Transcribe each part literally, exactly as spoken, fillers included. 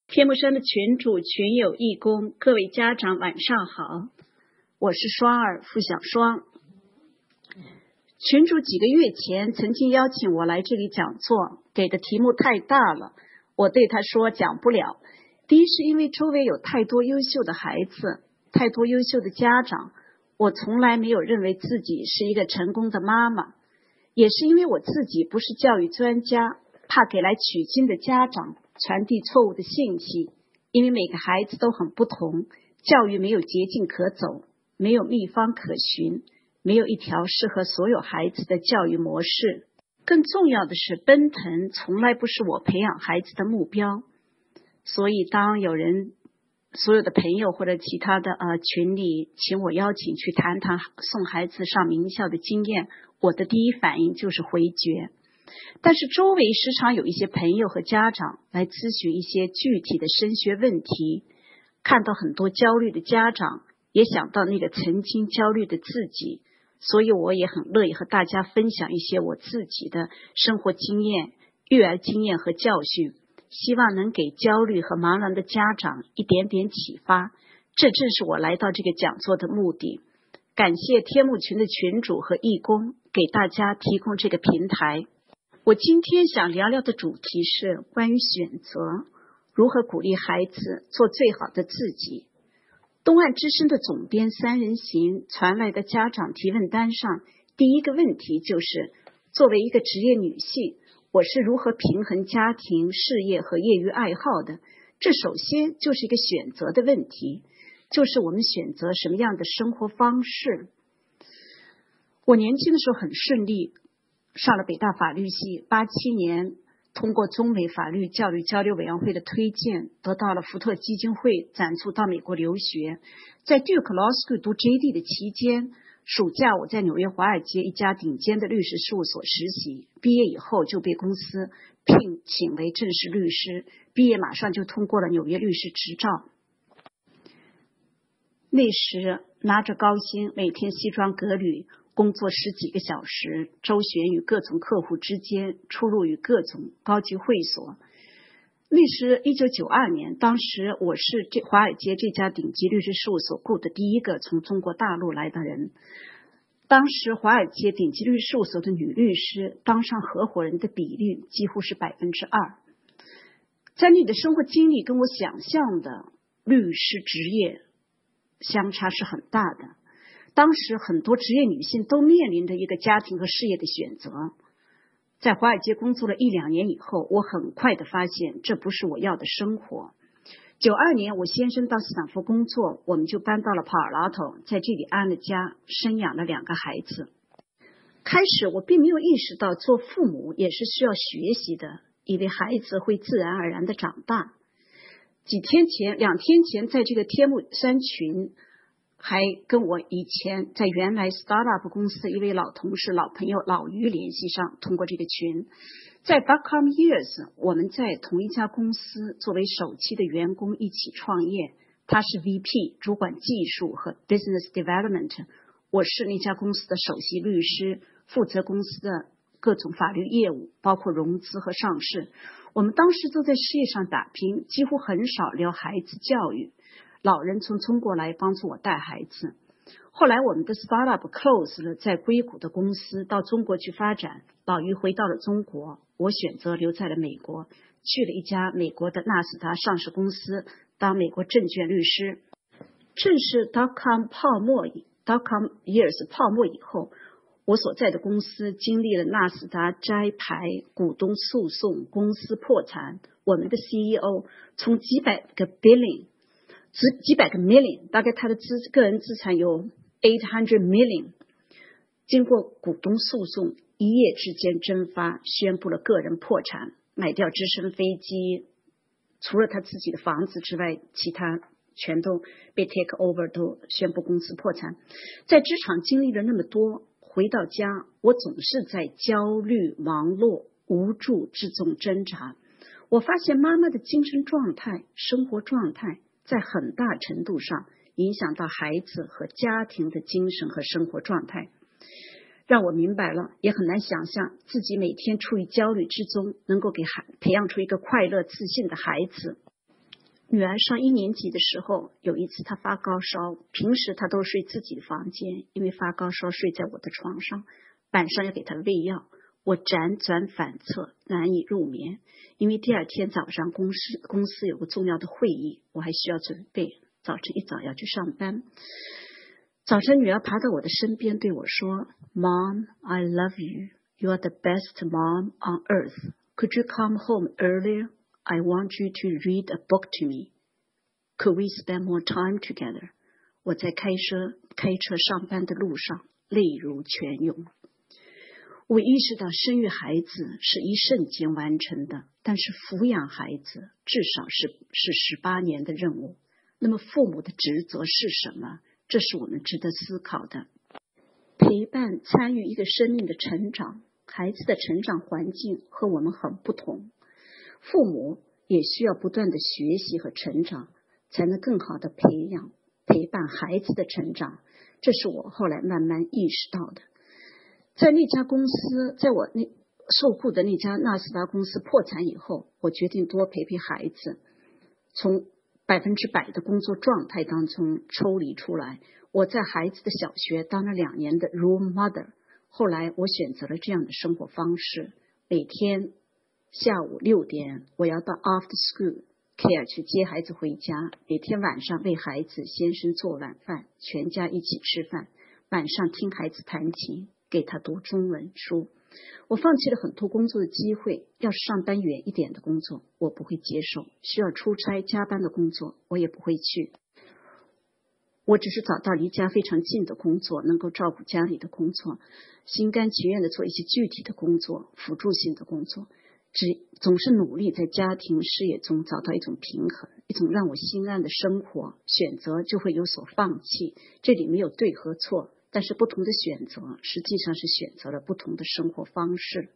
天目山的群主、群友、义工，各位家长晚上好，我是双儿付小双。群主几个月前曾经邀请我来这里讲座，给的题目太大了，我对他说讲不了。第一是因为周围有太多优秀的孩子，太多优秀的家长，我从来没有认为自己是一个成功的妈妈，也是因为我自己不是教育专家，怕给来取经的家长传递错误的信息，因为每个孩子都很不同，教育没有捷径可走，没有秘方可循，没有一条适合所有孩子的教育模式。更重要的是，奔腾从来不是我培养孩子的目标。所以当有人所有的朋友或者其他的呃群里请我邀请去谈谈送孩子上名校的经验，我的第一反应就是回绝。但是周围时常有一些朋友和家长来咨询一些具体的升学问题，看到很多焦虑的家长，也想到那个曾经焦虑的自己，所以我也很乐意和大家分享一些我自己的生活经验、育儿经验和教训，希望能给焦虑和茫然的家长一点点启发。这正是我来到这个讲座的目的。感谢天目群的群主和义工给大家提供这个平台。我今天想聊聊的主题是关于选择，如何鼓励孩子做最好的自己。东岸之声的总编三人行传来的家长提问单上，第一个问题就是，作为一个职业女性，我是如何平衡家庭、事业和业余爱好的？这首先就是一个选择的问题，就是我们选择什么样的生活方式。我年轻的时候很顺利，上了北大法律系，八七年通过中美法律教育交流委员会的推荐，得到了福特基金会赞助到美国留学。在 Duke Law School 读 J D 的期间，暑假我在纽约华尔街一家顶尖的律师事务所实习，毕业以后就被公司聘请为正式律师，毕业马上就通过了纽约律师执照。那时拿着高薪，每天西装革履，工作十几个小时，周旋于各种客户之间，出入于各种高级会所。那时一九九二年，当时我是这华尔街这家顶级律师事务所雇的第一个从中国大陆来的人。当时华尔街顶级律师事务所的女律师当上合伙人的比率几乎是百分之二。在你的生活经历跟我想象的律师职业相差是很大的。当时很多职业女性都面临着一个家庭和事业的选择。在华尔街工作了一两年以后，我很快的发现这不是我要的生活。九二年我先生到斯坦福工作，我们就搬到了帕尔拉托，在这里安了家，生养了两个孩子。开始我并没有意识到做父母也是需要学习的，以为孩子会自然而然的长大。几天前两天前在这个天目山群还跟我以前在原来 startup 公司的一位老同事、老朋友老于联系上，通过这个群。在 Dotcom Years 我们在同一家公司作为首期的员工一起创业，他是 V P 主管技术和 Business Development， 我是那家公司的首席律师，负责公司的各种法律业务，包括融资和上市。我们当时都在事业上打拼，几乎很少聊孩子教育，老人从中国来帮助我带孩子。后来我们的 startup close 了，在硅谷的公司到中国去发展，老于回到了中国，我选择留在了美国，去了一家美国的纳斯达上市公司当美国证券律师。正是 Dotcom 泡沫 Dotcom Years 泡沫以后，我所在的公司经历了纳斯达摘牌、股东诉讼、公司破产，我们的 C E O 从几百个 billion几百个 million， 大概他的资个人资产有八百 million， 经过股东诉讼一夜之间蒸发，宣布了个人破产，买掉直升飞机，除了他自己的房子之外，其他全都被 take over， 都宣布公司破产。在职场经历了那么多，回到家我总是在焦虑、忙碌、无助之中挣扎。我发现妈妈的精神状态、生活状态在很大程度上影响到孩子和家庭的精神和生活状态，让我明白了，也很难想象自己每天处于焦虑之中，能够给孩培养出一个快乐自信的孩子。 女儿上一年级的时候，有一次她发高烧，平时她都睡自己的房间，因为发高烧睡在我的床上，晚上要给她喂药，我辗转反侧，难以入眠。因为第二天早上公司公司有个重要的会议，我还需要准备，早晨一早要去上班。早晨女儿爬到我的身边对我说 Mom, I love you. You are the best mom on earth. Could you come home earlier? I want you to read a book to me. Could we spend more time together? 我在开车开车上班的路上泪如泉涌。我意识到生育孩子是一瞬间完成的，但是抚养孩子至少是是十八年的任务。那么父母的职责是什么？这是我们值得思考的。陪伴参与一个生命的成长，孩子的成长环境和我们很不同。父母也需要不断的学习和成长，才能更好的培养陪伴孩子的成长。这是我后来慢慢意识到的。在那家公司，在我那受雇的那家纳斯达公司破产以后，我决定多陪陪孩子，从百分之百的工作状态当中抽离出来。我在孩子的小学当了两年的 room mother， 后来我选择了这样的生活方式，每天下午六点我要到 after school care 去接孩子回家，每天晚上为孩子先生做晚饭，全家一起吃饭，晚上听孩子弹琴，给他读中文书。我放弃了很多工作的机会，要是上班远一点的工作我不会接受，需要出差加班的工作我也不会去。我只是找到离家非常近的工作，能够照顾家里的工作，心甘情愿的做一些具体的工作，辅助性的工作，只总是努力在家庭事业中找到一种平衡，一种让我心安的生活。选择就会有所放弃，这里没有对和错，但是不同的选择实际上是选择了不同的生活方式。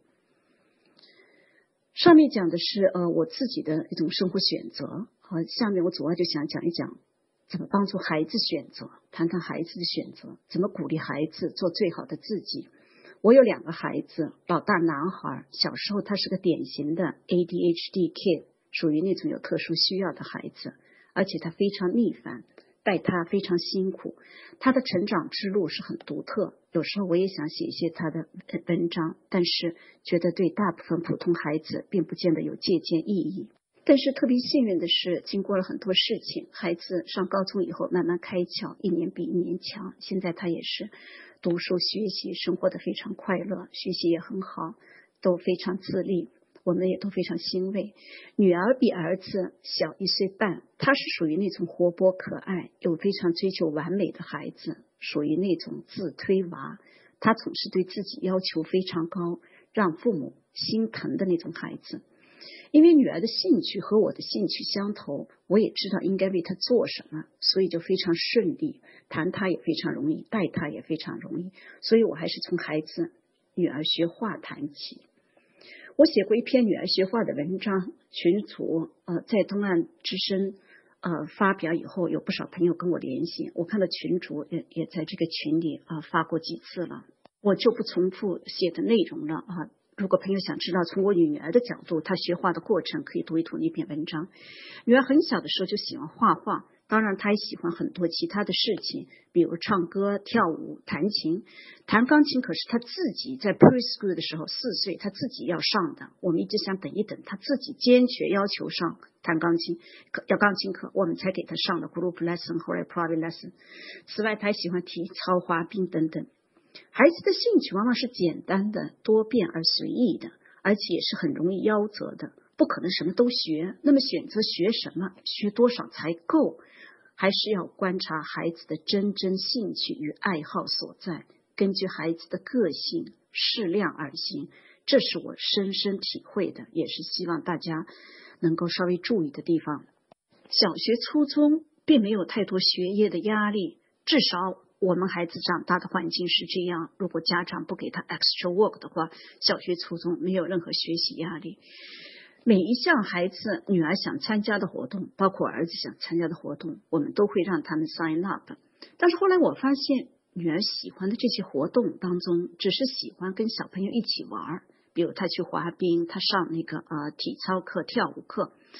上面讲的是呃我自己的一种生活选择，和下面我主要就想讲一讲怎么帮助孩子选择，谈谈孩子的选择，怎么鼓励孩子做最好的自己。我有两个孩子，老大男孩，小时候他是个典型的 A D H D kid， 属于那种有特殊需要的孩子，而且他非常逆反，带他非常辛苦，他的成长之路是很独特。有时候我也想写一些他的文章，但是觉得对大部分普通孩子并不见得有借鉴意义。但是特别幸运的是，经过了很多事情，孩子上高中以后慢慢开窍，一年比一年强。现在他也是读书学习，生活得非常快乐，学习也很好，都非常自立，我们也都非常欣慰。女儿比儿子小一岁半，她是属于那种活泼可爱又非常追求完美的孩子，属于那种自推娃，她总是对自己要求非常高，让父母心疼的那种孩子。因为女儿的兴趣和我的兴趣相投，我也知道应该为她做什么，所以就非常顺利，谈她也非常容易，带她也非常容易，所以我还是从孩子女儿学画谈起。我写过一篇女儿学画的文章，群组呃在东岸之声呃发表以后，有不少朋友跟我联系，我看到群主也也在这个群里啊、呃、发过几次了，我就不重复写的内容了啊。如果朋友想知道从我女儿的角度她学画的过程，可以读一读那篇文章。女儿很小的时候就喜欢画画，当然她也喜欢很多其他的事情，比如唱歌、跳舞、弹琴。弹钢琴可是她自己在 preschool 的时候四岁她自己要上的，我们一直想等一等她自己坚决要求上弹钢琴要钢琴课，我们才给她上了 group lesson 后来 private lesson。 此外她还喜欢体操、滑冰等等。孩子的兴趣往往是简单的、多变而随意的，而且也是很容易夭折的，不可能什么都学。那么选择学什么，学多少才够，还是要观察孩子的真正兴趣与爱好所在，根据孩子的个性适量而行。这是我深深体会的，也是希望大家能够稍微注意的地方。小学初中并没有太多学业的压力，至少我们孩子长大的环境是这样，如果家长不给他 extra work 的话，小学初中没有任何学习压力。每一项孩子女儿想参加的活动，包括儿子想参加的活动，我们都会让他们 sign up。 但是后来我发现女儿喜欢的这些活动当中，只是喜欢跟小朋友一起玩，比如她去滑冰，她上那个呃体操课、跳舞课，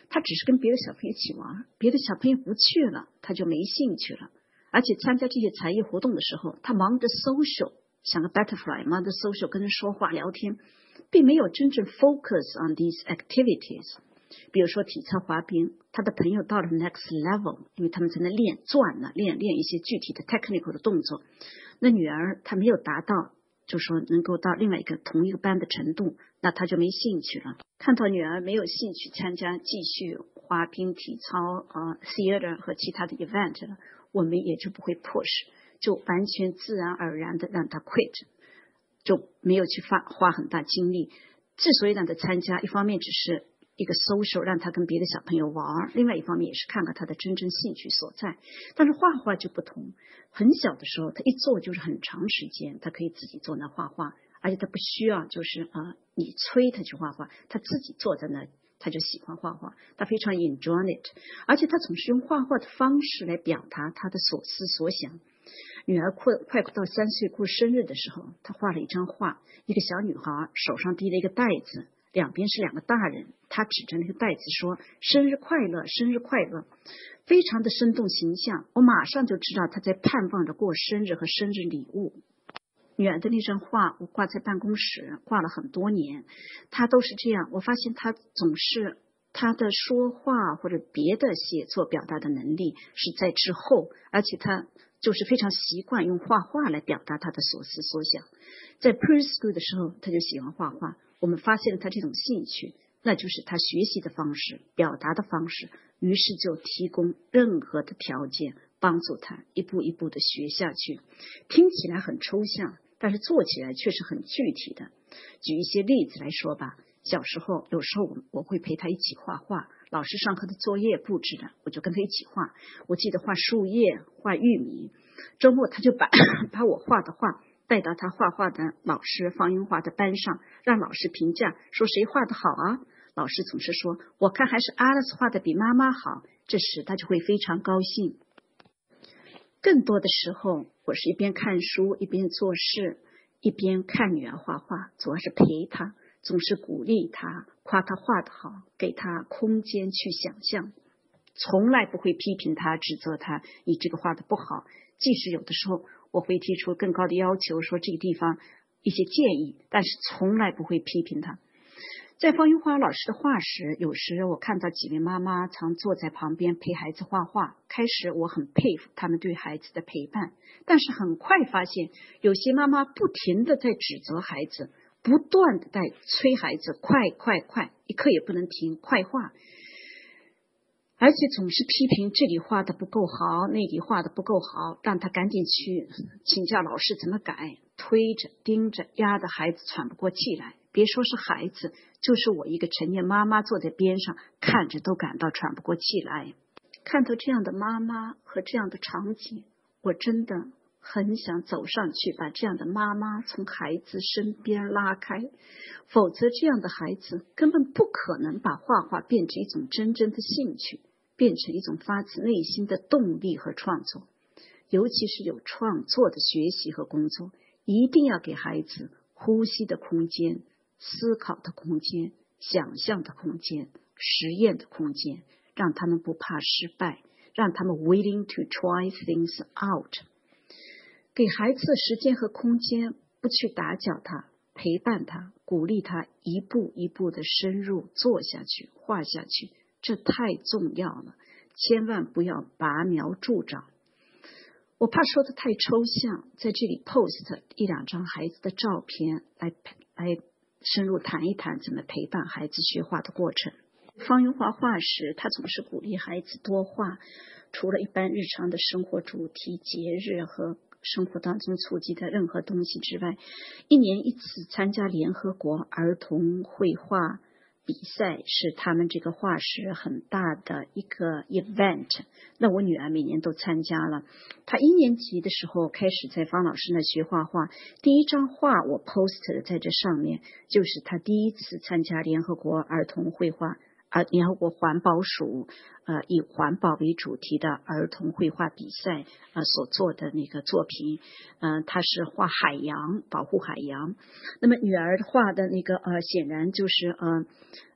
他只是跟别的小朋友一起玩，别的小朋友不去了，他就没兴趣了。而且参加这些才艺活动的时候，他忙着 social， 像个 butterfly， 忙着 social 跟人说话聊天，并没有真正 focus on these activities。比如说体操滑冰，他的朋友到了 next level， 因为他们在那练转呢，练练一些具体的 technical 的动作。那女儿她没有达到，就说能够到另外一个同一个班的程度，那她就没兴趣了。看到女儿没有兴趣参加继续滑冰、体操、呃 theater 和其他的 event 了，我们也就不会 push， 就完全自然而然的让她 quit， 就没有去花花很大精力。之所以让她参加，一方面只是一个 social， 让他跟别的小朋友玩，另外一方面也是看看他的真正兴趣所在。但是画画就不同，很小的时候他一坐就是很长时间，他可以自己坐那画画，而且他不需要就是啊、呃、你催他去画画，他自己坐在那他就喜欢画画，他非常 enjoy it， 而且他总是用画画的方式来表达他的所思所想。女儿快快到三岁过生日的时候，他画了一张画，一个小女孩手上提了一个袋子，两边是两个大人，他指着那个袋子说生日快乐，生日快乐，非常的生动形象。我马上就知道他在盼望着过生日和生日礼物。女儿的那张画我挂在办公室，挂了很多年，他都是这样。我发现他总是他的说话或者别的写作表达的能力是在之后，而且他就是非常习惯用画画来表达他的所思所想。在 preschool 的时候他就喜欢画画，我们发现了他这种兴趣，那就是他学习的方式，表达的方式，于是就提供任何的条件帮助他一步一步的学下去。听起来很抽象，但是做起来却是很具体的。举一些例子来说吧，小时候有时候我我会陪他一起画画，老师上课的作业布置的，我就跟他一起画。我记得画树叶，画玉米，周末他就把把我画的画带到他画画的老师方英华的班上，让老师评价说谁画的好啊。老师总是说我看还是 Alice 画的比妈妈好，这时他就会非常高兴。更多的时候我是一边看书一边做事，一边看女儿画画，主要是陪她，总是鼓励她，夸她画得好，给她空间去想象，从来不会批评她指责她你这个画得不好。即使有的时候我会提出更高的要求，说这个地方一些建议，但是从来不会批评她。在方英华老师的画时，有时我看到几位妈妈常坐在旁边陪孩子画画，开始我很佩服他们对孩子的陪伴，但是很快发现有些妈妈不停地在指责孩子，不断地在催孩子快快快，一刻也不能停，快画，而且总是批评这里画的不够好，那里画的不够好，让他赶紧去请教老师怎么改，推着盯着，压得孩子喘不过气来。别说是孩子，就是我一个成年妈妈坐在边上看着都感到喘不过气来。看到这样的妈妈和这样的场景，我真的很想走上去把这样的妈妈从孩子身边拉开，否则这样的孩子根本不可能把画画变成一种真正的兴趣，变成一种发自内心的动力和创作。尤其是有创作的学习和工作，一定要给孩子呼吸的空间，思考的空间，想象的空间，实验的空间，让他们不怕失败，让他们 willing to try things out。 给孩子的时间和空间，不去打搅他，陪伴他，鼓励他一步一步的深入做下去，画下去，这太重要了，千万不要拔苗助长。我怕说的太抽象，在这里 post 一两张孩子的照片来来深入谈一谈怎么陪伴孩子学画的过程。方英华画时，他总是鼓励孩子多画，除了一般日常的生活主题、节日和生活当中触及的任何东西之外，一年一次参加联合国儿童绘画比赛是他们这个画室很大的一个 event。 那我女儿每年都参加了，她一年级的时候开始在方老师那学画画，第一张画我 post 在这上面，就是她第一次参加联合国儿童绘画呃，联合国环保署呃以环保为主题的儿童绘画比赛呃所做的那个作品，嗯、呃，他是画海洋，保护海洋。那么女儿画的那个呃，显然就是呃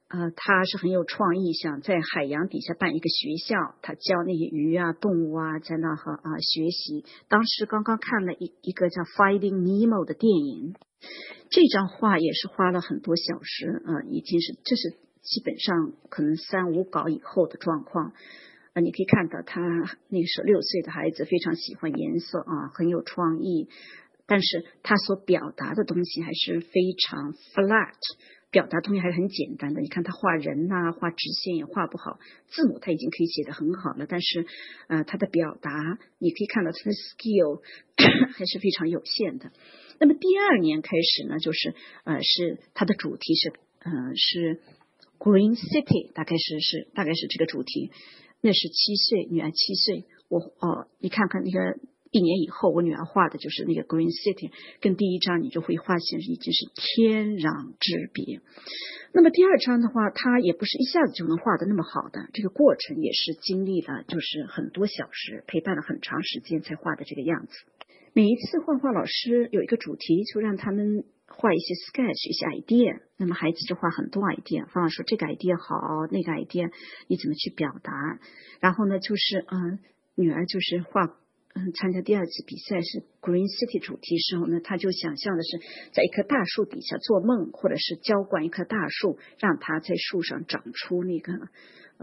呃，他是很有创意，想在海洋底下办一个学校，他教那些鱼啊、动物啊在那和啊学习。当时刚刚看了一一个叫《Finding Nemo》的电影，这张画也是花了很多小时，呃，已经是这是基本上可能三五稿以后的状况。呃，你可以看到他那个时候六岁的孩子非常喜欢颜色啊，很有创意，但是他所表达的东西还是非常 flat。表达东西还是很简单的，你看他画人呐、啊，画直线也画不好，字母他已经可以写得很好了，但是呃他的表达你可以看到他的 skill 还是非常有限的。那么第二年开始呢，就是呃是他的主题是呃是 Green City， 大概是是大概是这个主题。那是七岁，女儿七岁，我哦你看看那个。一年以后，我女儿画的就是那个 Green City， 跟第一张你就会发现已经是天壤之别。那么第二张的话，它也不是一下子就能画的那么好的，这个过程也是经历了就是很多小时，陪伴了很长时间才画的这个样子。每一次画画老师有一个主题，就让他们画一些 sketch 一些 idea， 那么孩子就画很多 idea， 方老师说这个 idea 好，那个 idea 你怎么去表达，然后呢就是嗯，女儿就是画嗯，参加第二次比赛是 Green City 主题时候呢，他就想象的是在一棵大树底下做梦，或者是浇灌一棵大树，让它在树上长出那个呃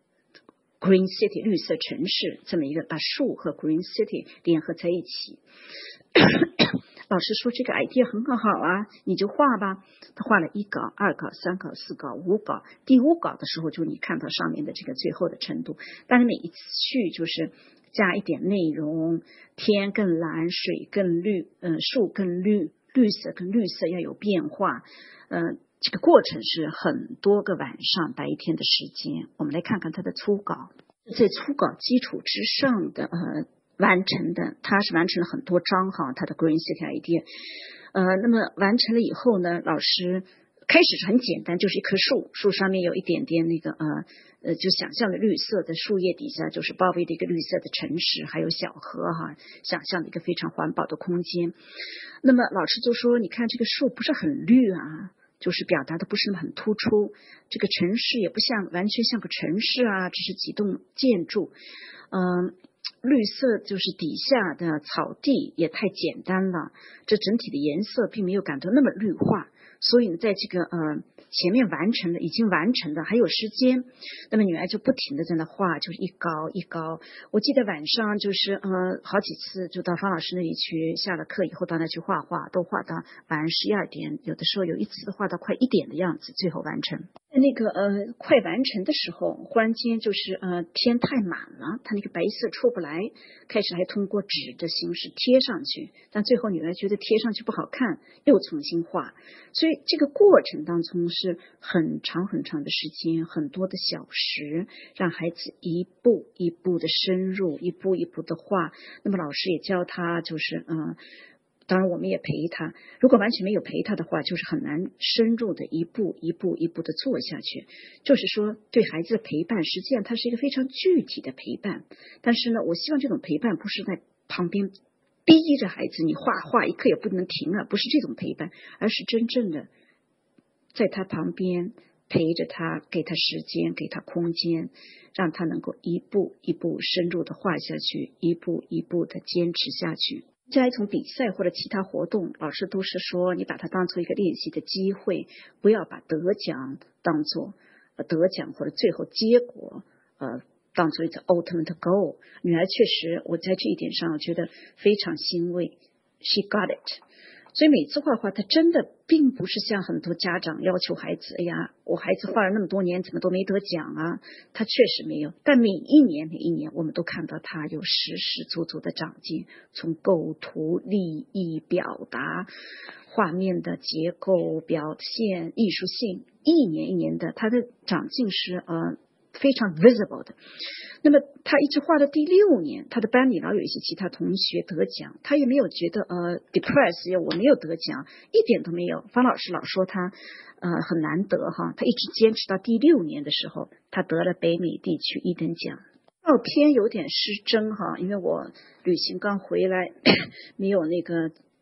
Green City 绿色城市，这么一个把树和 Green City 联合在一起。老师说这个 idea 很好啊，你就画吧。他画了一稿、二稿、三稿、四稿、五稿，第五稿的时候就你看到上面的这个最后的程度。但是每一次去就是加一点内容，天更蓝，水更绿，嗯、呃，树更绿，绿色跟绿色要有变化，呃，这个过程是很多个晚上白天的时间。我们来看看它的初稿，在初稿基础之上的呃完成的，它是完成了很多章哈，它的 Green City idea， 呃，那么完成了以后呢，老师开始是很简单，就是一棵树，树上面有一点点那个呃呃，就想象的绿色的树叶底下就是包围的一个绿色的城市，还有小河哈，想象的一个非常环保的空间。那么老师就说，你看这个树不是很绿啊，就是表达的不是那么很突出，这个城市也不像完全像个城市啊，只是几栋建筑，嗯、呃。绿色就是底下的草地也太简单了，这整体的颜色并没有感到那么绿化，所以呢，在这个呃前面完成的已经完成的还有时间，那么女儿就不停的在那画，就是一高一高。我记得晚上就是呃好几次就到方老师那里去，下了课以后到那去画画，都画到晚上十一二点，有的时候有一次画到快一点的样子，最后完成。那个呃快完成的时候，忽然间就是呃天太满了，它那个白色出不来，开始还通过纸的形式贴上去，但最后女儿觉得贴上去不好看，又重新画。所以这个过程当中是很长很长的时间，很多的小时，让孩子一步一步的深入，一步一步的画。那么老师也教他，就是嗯。呃当然我们也陪他，如果完全没有陪他的话，就是很难深入的一步一步一步的做下去。就是说对孩子的陪伴，实际上它是一个非常具体的陪伴，但是呢，我希望这种陪伴不是在旁边逼着孩子你画画一刻也不能停了，不是这种陪伴，而是真正的在他旁边陪着他，给他时间，给他空间，让他能够一步一步深入的画下去，一步一步的坚持下去。在一种比赛或者其他活动，老师都是说你把它当做一个练习的机会，不要把得奖当做呃得奖或者最后结果呃当做一个 ultimate goal。女儿确实，我在这一点上我觉得非常欣慰 ，she got it。所以每次画画，他真的并不是像很多家长要求孩子，哎呀，我孩子画了那么多年，怎么都没得奖啊？他确实没有，但每一年每一年，我们都看到他有实实足足的长进，从构图、立意、表达、画面的结构、表现、艺术性，一年一年的，他的长进是呃非常 visible 的。那么他一直画到第六年，他的班里老有一些其他同学得奖，他也没有觉得呃 depressed， 我没有得奖，一点都没有。方老师老说他呃很难得哈，他一直坚持到第六年的时候，他得了北美地区一等奖。照片有点失真哈，因为我旅行刚回来，没有那个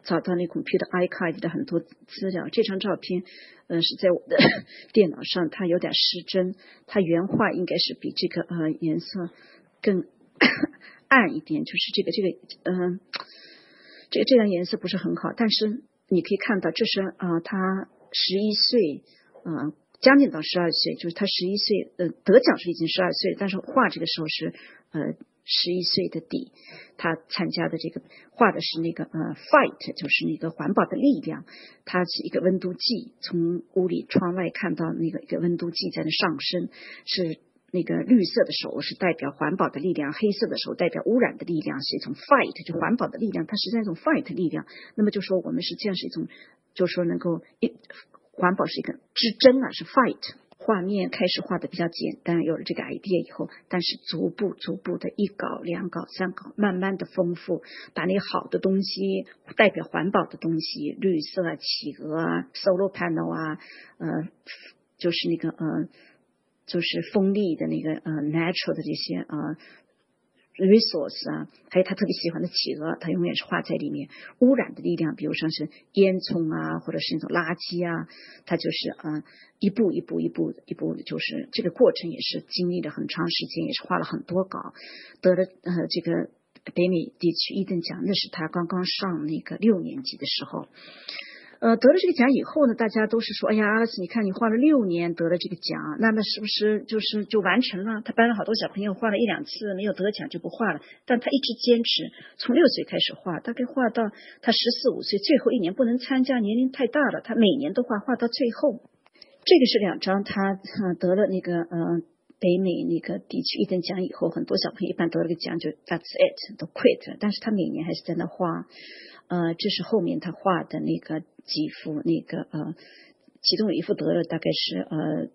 找到那 computer archive 的很多资料。这张照片，呃，是在我的电脑上，它有点失真，它原画应该是比这个呃颜色更暗一点，就是这个这个嗯、呃，这个这样颜色不是很好，但是你可以看到，这是呃他十一岁，呃。将近到十二岁，就是他十一岁，呃，得奖是已经十二岁，但是画这个时候是呃十一岁的底。他参加的这个画的是那个呃 fight， 就是那个环保的力量。它是一个温度计，从屋里窗外看到那个一个温度计在那上升，是那个绿色的手是代表环保的力量，黑色的手代表污染的力量，是一种 fight， 就环保的力量，它实际上一种 fight 力量。那么就说我们实际上是一种，就说能够一。环保是一个之争啊，是 fight。画面开始画的比较简单，有了这个 idea 以后，但是逐步逐步的一稿两稿三稿，慢慢的丰富，把那个好的东西，代表环保的东西，绿色啊、企鹅啊、solar panel 啊，呃，就是那个呃，就是风力的那个呃 natural 的这些呃。resource 啊，还有他特别喜欢的企鹅，他永远是画在里面。污染的力量，比如像是烟囱啊，或者是那种垃圾啊，他就是啊、呃、一步一步一步一步，就是这个过程也是经历了很长时间，也是画了很多稿，得了呃这个北美地区一等奖，那是他刚刚上那个六年级的时候。呃，得了这个奖以后呢，大家都是说，哎呀，阿拉斯，你看你画了六年得了这个奖，那么是不是就是就完成了？他班了好多小朋友画了一两次没有得奖就不画了，但他一直坚持，从六岁开始画，大概画到他十四五岁，最后一年不能参加，年龄太大了，他每年都画，画到最后。这个是两张他、呃、得了那个呃北美那个地区一等奖以后，很多小朋友一般得了个奖就 that's it 都 quit 了，但是他每年还是在那画。呃，这是后面他画的那个几幅，那个呃，其中有一幅得了大概是呃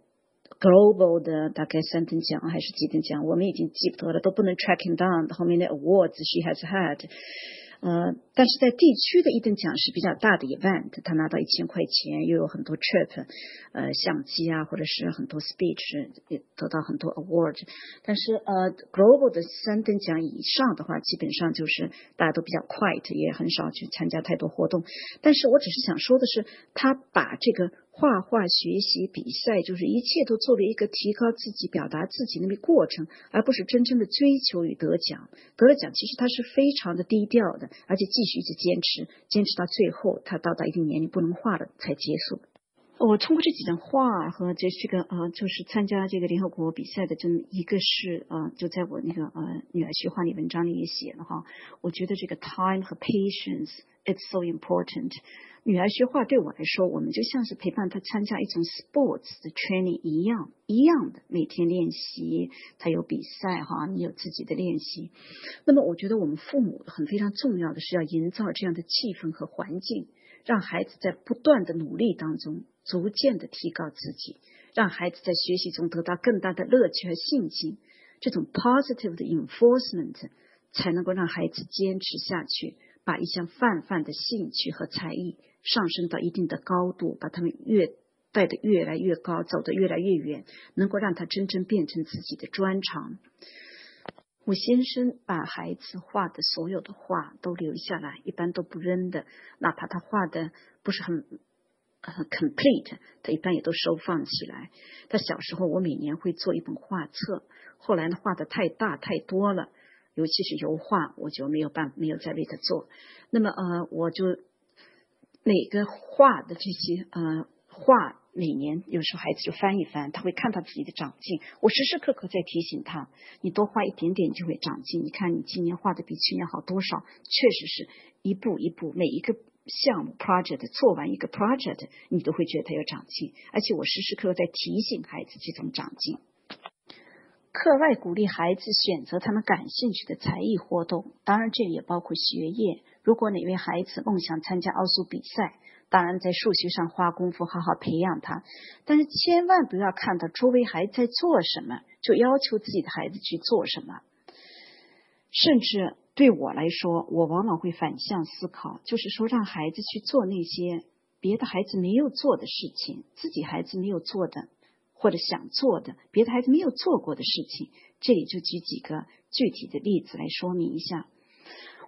global 的大概三等奖还是几等奖，我们已经记不得了，都不能 tracking down 后面的 awards she has had。呃，但是在地区的一等奖是比较大的 event， 他拿到一千块钱，又有很多 trip， 呃，相机啊，或者是很多 speech， 也得到很多 award。但是呃 ，global 的三等奖以上的话，基本上就是大家都比较 quiet， 也很少去参加太多活动。但是我只是想说的是，他把这个画画学习比赛，就是一切都作为一个提高自己、表达自己那个过程，而不是真正的追求与得奖。得了奖，其实他是非常的低调的，而且继续一直坚持，坚持到最后，他到达一定年龄不能画了才结束。我通过这几张画和这这个呃，就是参加这个联合国比赛的，这么一个是呃，就在我那个呃女儿学画里文章里也写了哈。我觉得这个 time 和 patience it's so important。女儿学画对我来说，我们就像是陪伴她参加一种 sports 的 training 一样一样的，每天练习，她有比赛哈，你有自己的练习。那么我觉得我们父母很非常重要的是要营造这样的气氛和环境，让孩子在不断的努力当中逐渐的提高自己，让孩子在学习中得到更大的乐趣和信心。这种 positive 的 enforcement 才能够让孩子坚持下去，把一项泛泛的兴趣和才艺上升到一定的高度，把他们越带得越来越高，走得越来越远，能够让他真正变成自己的专长。我先生把孩子画的所有的画都留下来，一般都不扔的，哪怕他画的不是很呃 complete， 他一般也都收放起来。他小时候我每年会做一本画册，后来呢画的太大太多了，尤其是油画，我就没有办没有再为他做。那么呃，我就每个画的这些呃画，每年有时候孩子就翻一翻，他会看到自己的长进。我时时刻刻在提醒他，你多画一点点就会长进。你看你今年画的比去年好多少，确实是一步一步，每一个项目 project 做完一个 project， 你都会觉得他有长进。而且我时时刻刻在提醒孩子这种长进。课外鼓励孩子选择他们感兴趣的才艺活动，当然这也包括学业。如果哪位孩子梦想参加奥数比赛，当然在数学上花功夫好好培养他，但是千万不要看到周围孩子在做什么就要求自己的孩子去做什么。甚至对我来说，我往往会反向思考，就是说让孩子去做那些别的孩子没有做的事情，自己孩子没有做的或者想做的，别的孩子没有做过的事情。这里就举几个具体的例子来说明一下。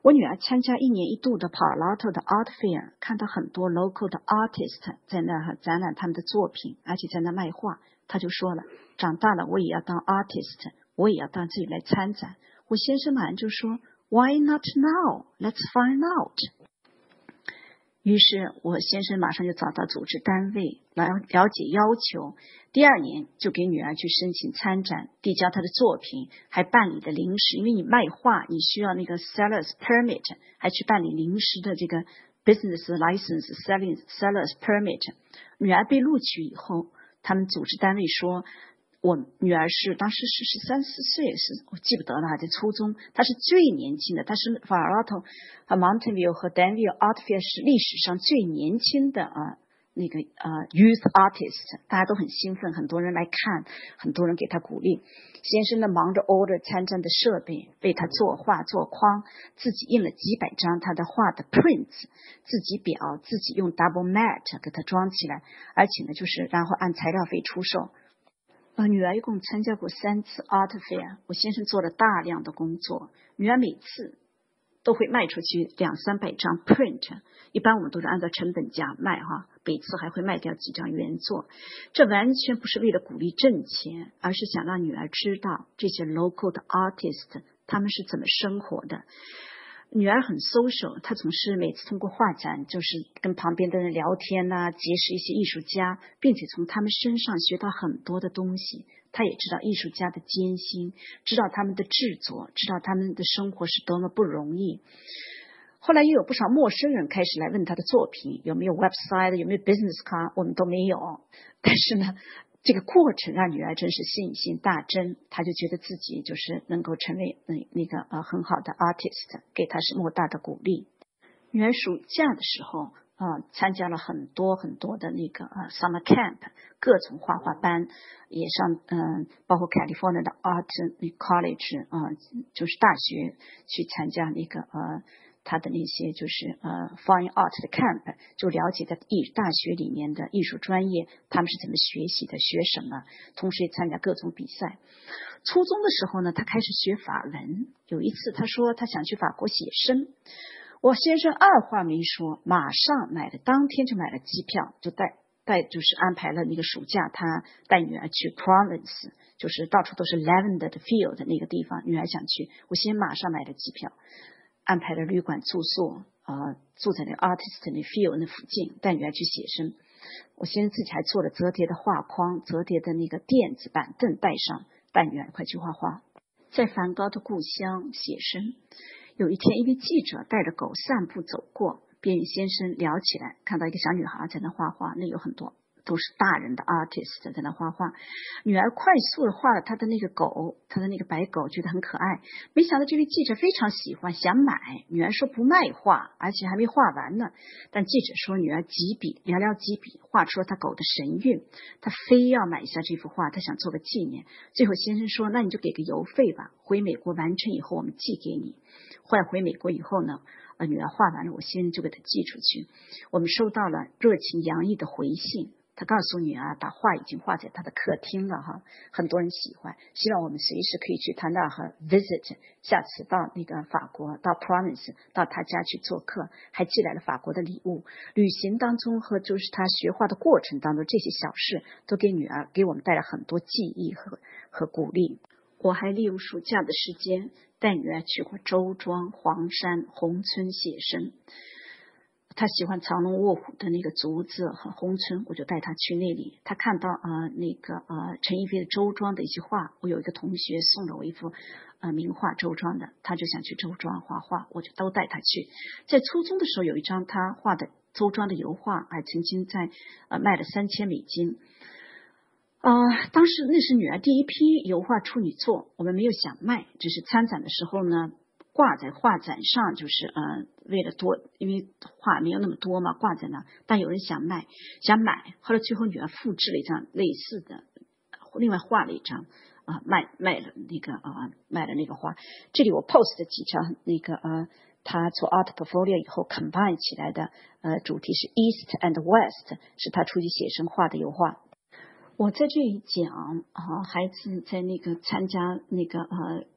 我女儿参加一年一度的 Palo Alto 的 Art Fair， 看到很多 local 的 artist 在那展览他们的作品，而且在那卖画。她就说了，长大了我也要当 artist， 我也要到这里来参展。我先生马上就说 Why not now? Let's find out。于是我先生马上就找到组织单位来了解要求，第二年就给女儿去申请参展，递交她的作品，还办理的临时，因为你卖画你需要那个 sellers permit， 还去办理临时的这个 business license selling sellers permit。 女儿被录取以后，他们组织单位说我女儿是当时是十三四岁，是我记不得了，在初中，她是最年轻的，她是 Palo Alto 和 Mountain View 和 Danville Art Fair 是历史上最年轻的啊那个呃 youth artist， 大家都很兴奋，很多人来看，很多人给她鼓励。先生呢忙着 order 参战的设备，为她做画做框，自己印了几百张她的画的 prints， 自己裱，自己用 double mat 给她装起来，而且呢就是然后按材料费出售。呃，女儿一共参加过三次 Art Fair， 我先生做了大量的工作，女儿每次都会卖出去两三百张 print， 一般我们都是按照成本价卖哈，每次还会卖掉几张原作。这完全不是为了鼓励挣钱，而是想让女儿知道这些 local 的 artist 他们是怎么生活的。女儿很 social， 她总是每次通过画展就是跟旁边的人聊天啊，结识一些艺术家，并且从他们身上学到很多的东西。她也知道艺术家的艰辛，知道他们的制作，知道他们的生活是多么不容易。后来又有不少陌生人开始来问她的作品有没有 website， 有没有 business card， 我们都没有。但是呢这个过程让女儿真是信心大增，她就觉得自己就是能够成为那那个呃很好的 artist， 给她是莫大的鼓励。女儿暑假的时候呃参加了很多很多的那个呃 summer camp， 各种画画班，也上嗯、呃、包括 California 的 Art College 啊、呃、就是大学去参加那个呃他的那些就是呃 fine art 的 camp， 就了解在艺大学里面的艺术专业他们是怎么学习的，学什么，同时也参加各种比赛。初中的时候呢，他开始学法文，有一次他说他想去法国写生，我先生二话没说，马上买了，当天就买了机票，就带带就是安排了那个暑假，他带女儿去 Provence， 就是到处都是 lavender 的 field 那个地方，女儿想去，我先马上买了机票，安排了旅馆住宿，呃，住在那个 artist 那 field 那附近，带女儿去写生。我先生自己还做了折叠的画框，折叠的那个垫子板凳带上，带女儿快去画画。在梵高的故乡写生，有一天一位记者带着狗散步走过，便与先生聊起来，看到一个小女孩在那画画，那有很多都是大人的 artist 在那画画。女儿快速的画了她的那个狗，她的那个白狗，觉得很可爱。没想到这位记者非常喜欢，想买。女儿说不卖画，而且还没画完呢。但记者说女儿几笔寥寥几笔画出了她狗的神韵，她非要买下这幅画，她想做个纪念。最后先生说那你就给个邮费吧，回美国完成以后我们寄给你。后来回美国以后呢，呃，女儿画完了，我先生就给她寄出去。我们收到了热情洋溢的回信，他告诉女儿把画已经画在他的客厅了哈，很多人喜欢，希望我们随时可以去他那和 visit， 下次到那个法国到 Provence 到他家去做客，还寄来了法国的礼物。旅行当中和就是他学画的过程当中，这些小事都给女儿给我们带来很多记忆和和鼓励。我还利用暑假的时间带女儿去过周庄、黄山、宏村写生。他喜欢藏龙卧虎的那个竹子和宏村，我就带他去那里。他看到呃那个呃陈逸飞的周庄的一些画，我有一个同学送了我一幅呃名画周庄的，他就想去周庄画画，我就都带他去。在初中的时候有一张他画的周庄的油画，还曾经在呃卖了三千美金。呃，当时那是女儿第一批油画处女作，我们没有想卖，只是参展的时候呢挂在画展上，就是呃为了多，因为画没有那么多嘛，挂在那，但有人想卖想买，后来最后女儿复制了一张类似的，另外画了一张啊、呃、卖卖了那个啊、呃、卖了那个画。这里我 post 的几张那个呃他做 art portfolio 以后 combine 起来的呃主题是 East and West， 是他出去写生画的油画。我在这里讲啊，孩子在那个参加那个呃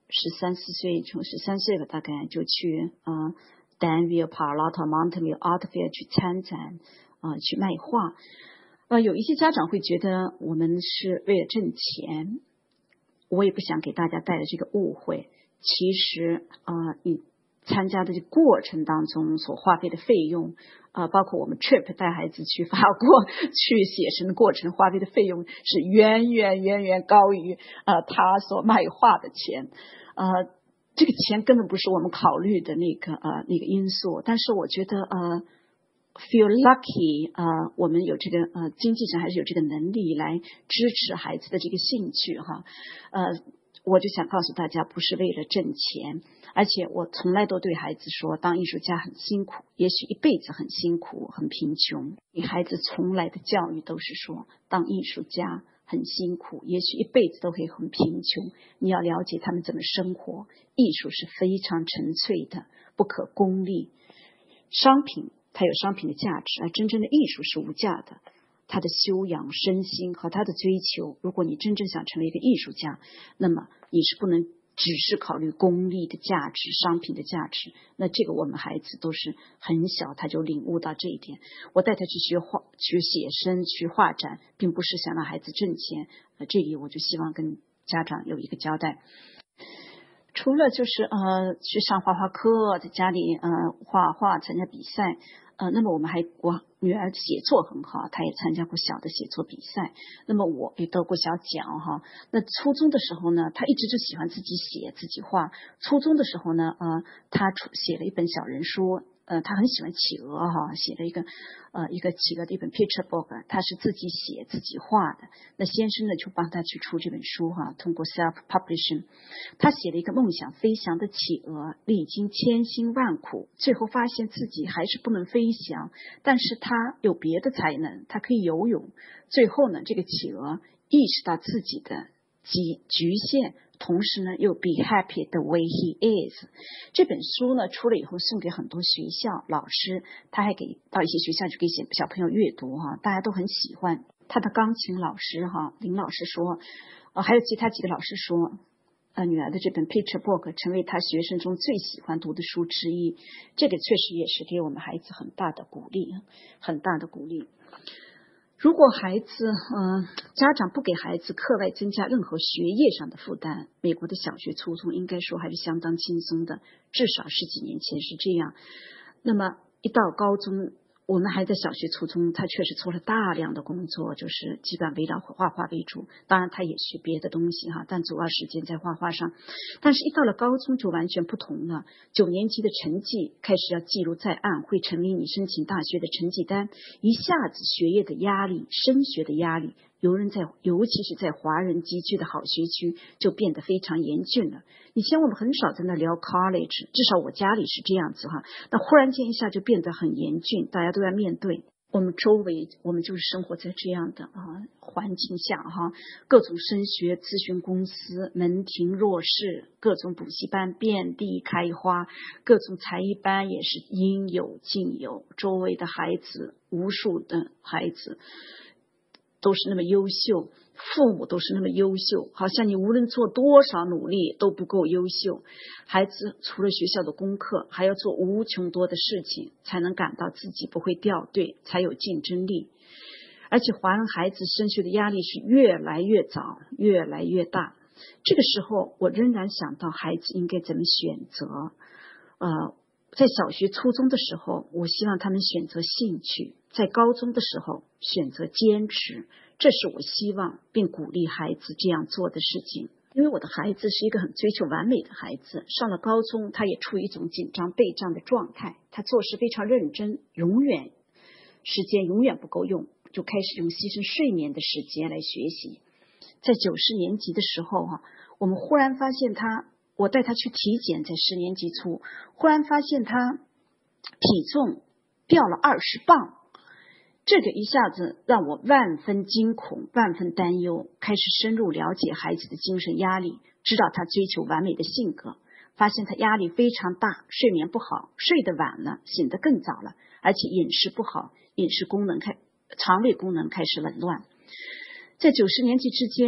十三四岁，从十三岁吧，大概就去呃 Danville、Palo Alto、Mountain View、Artville 去参展，呃，去卖画。呃，有一些家长会觉得我们是为了挣钱，我也不想给大家带来这个误会。其实，呃，你参加的这个过程当中所花费的费用，呃，包括我们 trip 带孩子去法国去写生的过程花费的费用是远远远远高于呃他所卖画的钱，呃，这个钱根本不是我们考虑的那个呃那个因素。但是我觉得呃 feel lucky， 呃，我们有这个呃经济上还是有这个能力来支持孩子的这个兴趣哈，呃。我就想告诉大家，不是为了挣钱，而且我从来都对孩子说，当艺术家很辛苦，也许一辈子很辛苦很贫穷。给孩子从来的教育都是说，当艺术家很辛苦，也许一辈子都会很贫穷。你要了解他们怎么生活。艺术是非常纯粹的，不可功利。商品它有商品的价值，而真正的艺术是无价的。他的修养、身心和他的追求，如果你真正想成为一个艺术家，那么你是不能只是考虑功利的价值、商品的价值。那这个我们孩子都是很小他就领悟到这一点。我带他去学画、去写生、去画展，并不是想让孩子挣钱。呃，这里我就希望跟家长有一个交代。除了就是呃去上画画课，在家里呃画画、参加比赛。呃，那么我们还我女儿写作很好，她也参加过小的写作比赛。那么我也得过小奖哈。那初中的时候呢，她一直就喜欢自己写自己画。初中的时候呢，呃，她写了一本小人书。呃，他很喜欢企鹅哈，写了一个呃一个企鹅的一本 picture book， 他是自己写自己画的。那先生呢就帮他去出这本书哈，通过 self publishing。他写了一个梦想飞翔的企鹅，历经千辛万苦，最后发现自己还是不能飞翔，但是他有别的才能，他可以游泳。最后呢，这个企鹅意识到自己的局局限，同时呢又 be happy the way he is。 这本书呢出了以后送给很多学校老师，他还给到一些学校去给小朋友阅读哈，大家都很喜欢。他的钢琴老师哈林老师说，呃还有其他几个老师说，呃女儿的这本 picture book 成为他学生中最喜欢读的书之一。这个确实也是给我们孩子很大的鼓励，很大的鼓励。如果孩子呃家长不给孩子课外增加任何学业上的负担，美国的小学初中应该说还是相当轻松的，至少十几年前是这样。那么一到高中，我们还在小学初中，他确实做了大量的工作，就是基本围绕画画为主，当然他也学别的东西哈，但主要时间在画画上。但是一到了高中就完全不同了，九年级的成绩开始要记录在案，会成为你申请大学的成绩单，一下子学业的压力、升学的压力，尤人在尤其是在华人集聚的好学区就变得非常严峻了。以前我们很少在那聊 college， 至少我家里是这样子哈，那忽然间一下就变得很严峻，大家都要面对。我们周围我们就是生活在这样的啊环境下哈，各种升学咨询公司门庭若市，各种补习班遍地开花，各种才艺班也是应有尽有，周围的孩子无数的孩子都是那么优秀，父母都是那么优秀，好像你无论做多少努力都不够优秀。孩子除了学校的功课，还要做无穷多的事情，才能感到自己不会掉队，才有竞争力。而且华人孩子升学的压力是越来越早，越来越大。这个时候我仍然想到孩子应该怎么选择。呃，在小学初中的时候，我希望他们选择兴趣，在高中的时候选择坚持，这是我希望并鼓励孩子这样做的事情。因为我的孩子是一个很追求完美的孩子，上了高中他也处于一种紧张备战的状态，他做事非常认真，永远时间永远不够用，就开始用牺牲睡眠的时间来学习。在九十年级的时候哈，我们忽然发现他，我带他去体检，在十年级初忽然发现他体重掉了二十磅，这个一下子让我万分惊恐，万分担忧，开始深入了解孩子的精神压力，知道他追求完美的性格，发现他压力非常大，睡眠不好，睡得晚了，醒得更早了，而且饮食不好，饮食功能开肠胃功能开始紊乱。在九十年级之间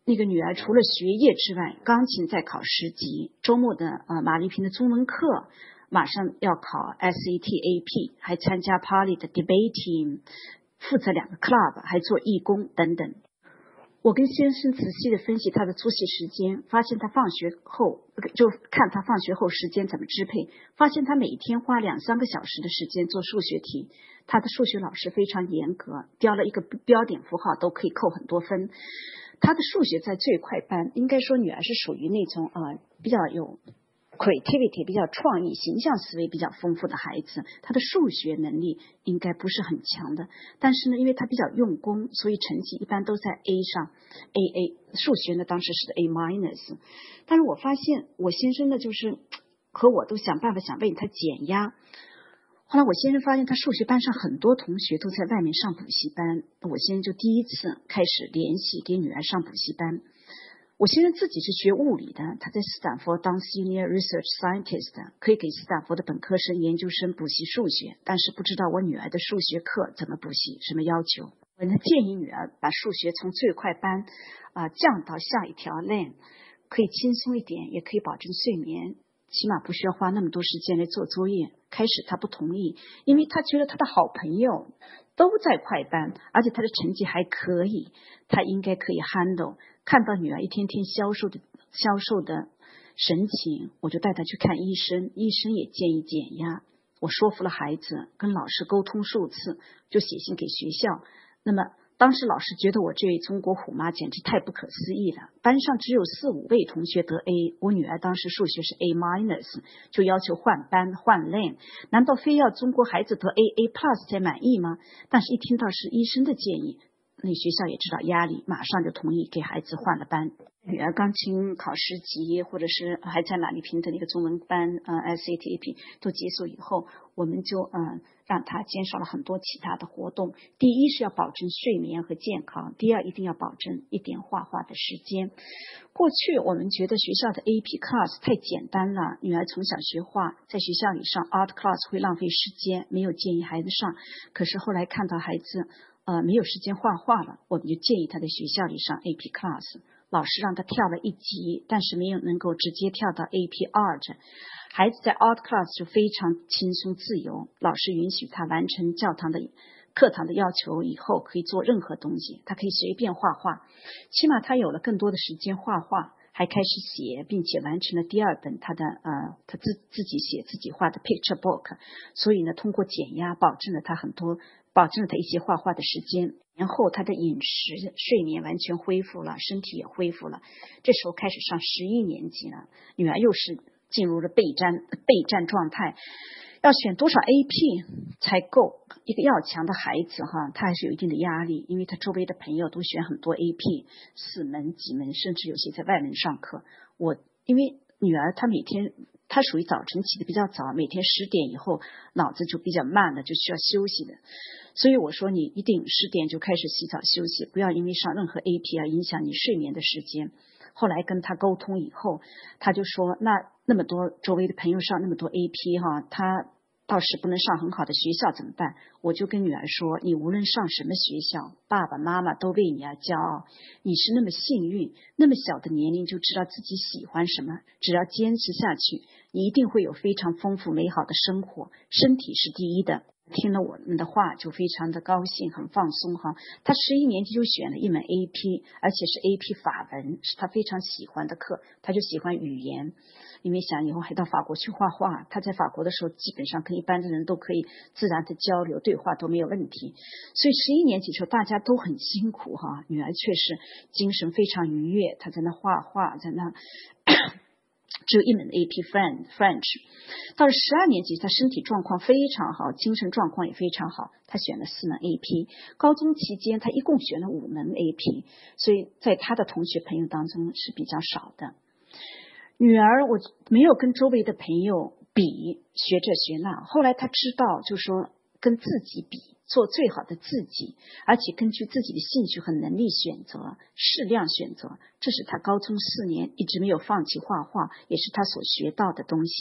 那个女儿除了学业之外，钢琴在考十级，周末的呃马丽萍的中文课马上要考 S A T A P， 还参加 Poly 的 debating， 负责两个 club， 还做义工等等。我跟先生仔细的分析他的作息时间，发现他放学后就看他放学后时间怎么支配，发现他每天花两三个小时的时间做数学题。他的数学老师非常严格，标了一个标点符号都可以扣很多分。他的数学在最快班，应该说女儿是属于那种呃比较有creativity 比较创意形象思维比较丰富的孩子，他的数学能力应该不是很强的，但是呢因为他比较用功，所以成绩一般都在 A 上 A A， 数学呢当时是 A minus。 但是我发现我先生呢就是和我都想办法想为他减压。后来我先生发现他数学班上很多同学都在外面上补习班，我先生就第一次开始联系给女儿上补习班。我先生自己是学物理的，他在斯坦福当 Senior Research Scientist， 可以给斯坦福的本科生、研究生补习数学，但是不知道我女儿的数学课怎么补习，什么要求。我呢建议女儿把数学从最快班、呃、降到下一条 lane， 可以轻松一点，也可以保证睡眠，起码不需要花那么多时间来做作业。开始他不同意，因为他觉得他的好朋友都在快班，而且他的成绩还可以，他应该可以 handle。 看到女儿一天天消瘦的消瘦的神情，我就带他去看医生，医生也建议减压。我说服了孩子，跟老师沟通数次，就写信给学校。那么当时老师觉得我这位中国虎妈简直太不可思议了，班上只有四五位同学得 A， 我女儿当时数学是 A minus， 就要求换班换 lane， 难道非要中国孩子得 A A plus 才满意吗？但是一听到是医生的建议，那学校也知道压力，马上就同意给孩子换了班。女儿钢琴考十级，或者是还在马丽萍的那个中文班呃 S A T A P 都结束以后，我们就嗯让她减少了很多其他的活动。第一是要保证睡眠和健康，第二一定要保证一点画画的时间。过去我们觉得学校的 A P class 太简单了，女儿从小学画，在学校里上 art class 会浪费时间，没有建议孩子上。可是后来看到孩子呃没有时间画画了，我们就建议他在学校里上 A P class。老师让他跳了一级，但是没有能够直接跳到 A P Art。 孩子在 Art Class 就非常轻松自由，老师允许他完成教堂的课堂的要求以后，可以做任何东西，他可以随便画画，起码他有了更多的时间画画，还开始写，并且完成了第二本他的呃他自自己写自己画的 picture book。 所以呢通过减压保证了他很多保证了他一些画画的时间，然后他的饮食睡眠完全恢复了，身体也恢复了。这时候开始上十一年级了，女儿又是进入了备战备战状态，要选多少 A P 才够。一个要强的孩子哈，他还是有一定的压力，因为他周围的朋友都选很多 A P， 四门几门，甚至有些在外面上课。我因为女儿她每天她属于早晨起的比较早，每天十点以后脑子就比较慢了，就需要休息的。所以我说你一定十点就开始洗澡休息，不要因为上任何 A P 而影响你睡眠的时间。后来跟他沟通以后，他就说那那么多周围的朋友上那么多 A P 哈，他倒是不能上很好的学校怎么办？我就跟女儿说，你无论上什么学校，爸爸妈妈都为你而骄傲。你是那么幸运，那么小的年龄就知道自己喜欢什么，只要坚持下去，你一定会有非常丰富美好的生活。身体是第一的。听了我们的话就非常的高兴，很放松哈。他十一年级就选了一门 A P， 而且是 A P 法文，是他非常喜欢的课。他就喜欢语言，因为想以后还到法国去画画，他在法国的时候基本上跟一般的人都可以自然的交流对话，都没有问题。所以十一年级的时候大家都很辛苦哈，女儿确实精神非常愉悦，她在那画画，在那只有一门 A P French。 到了十二年级，他身体状况非常好，精神状况也非常好，他选了四门 A P。 高中期间他一共选了五门 A P， 所以在他的同学朋友当中是比较少的。女儿我没有跟周围的朋友比学这学那，后来他知道就说跟自己比，做最好的自己，而且根据自己的兴趣和能力选择，适量选择，这是他高中四年一直没有放弃画画，也是他所学到的东西。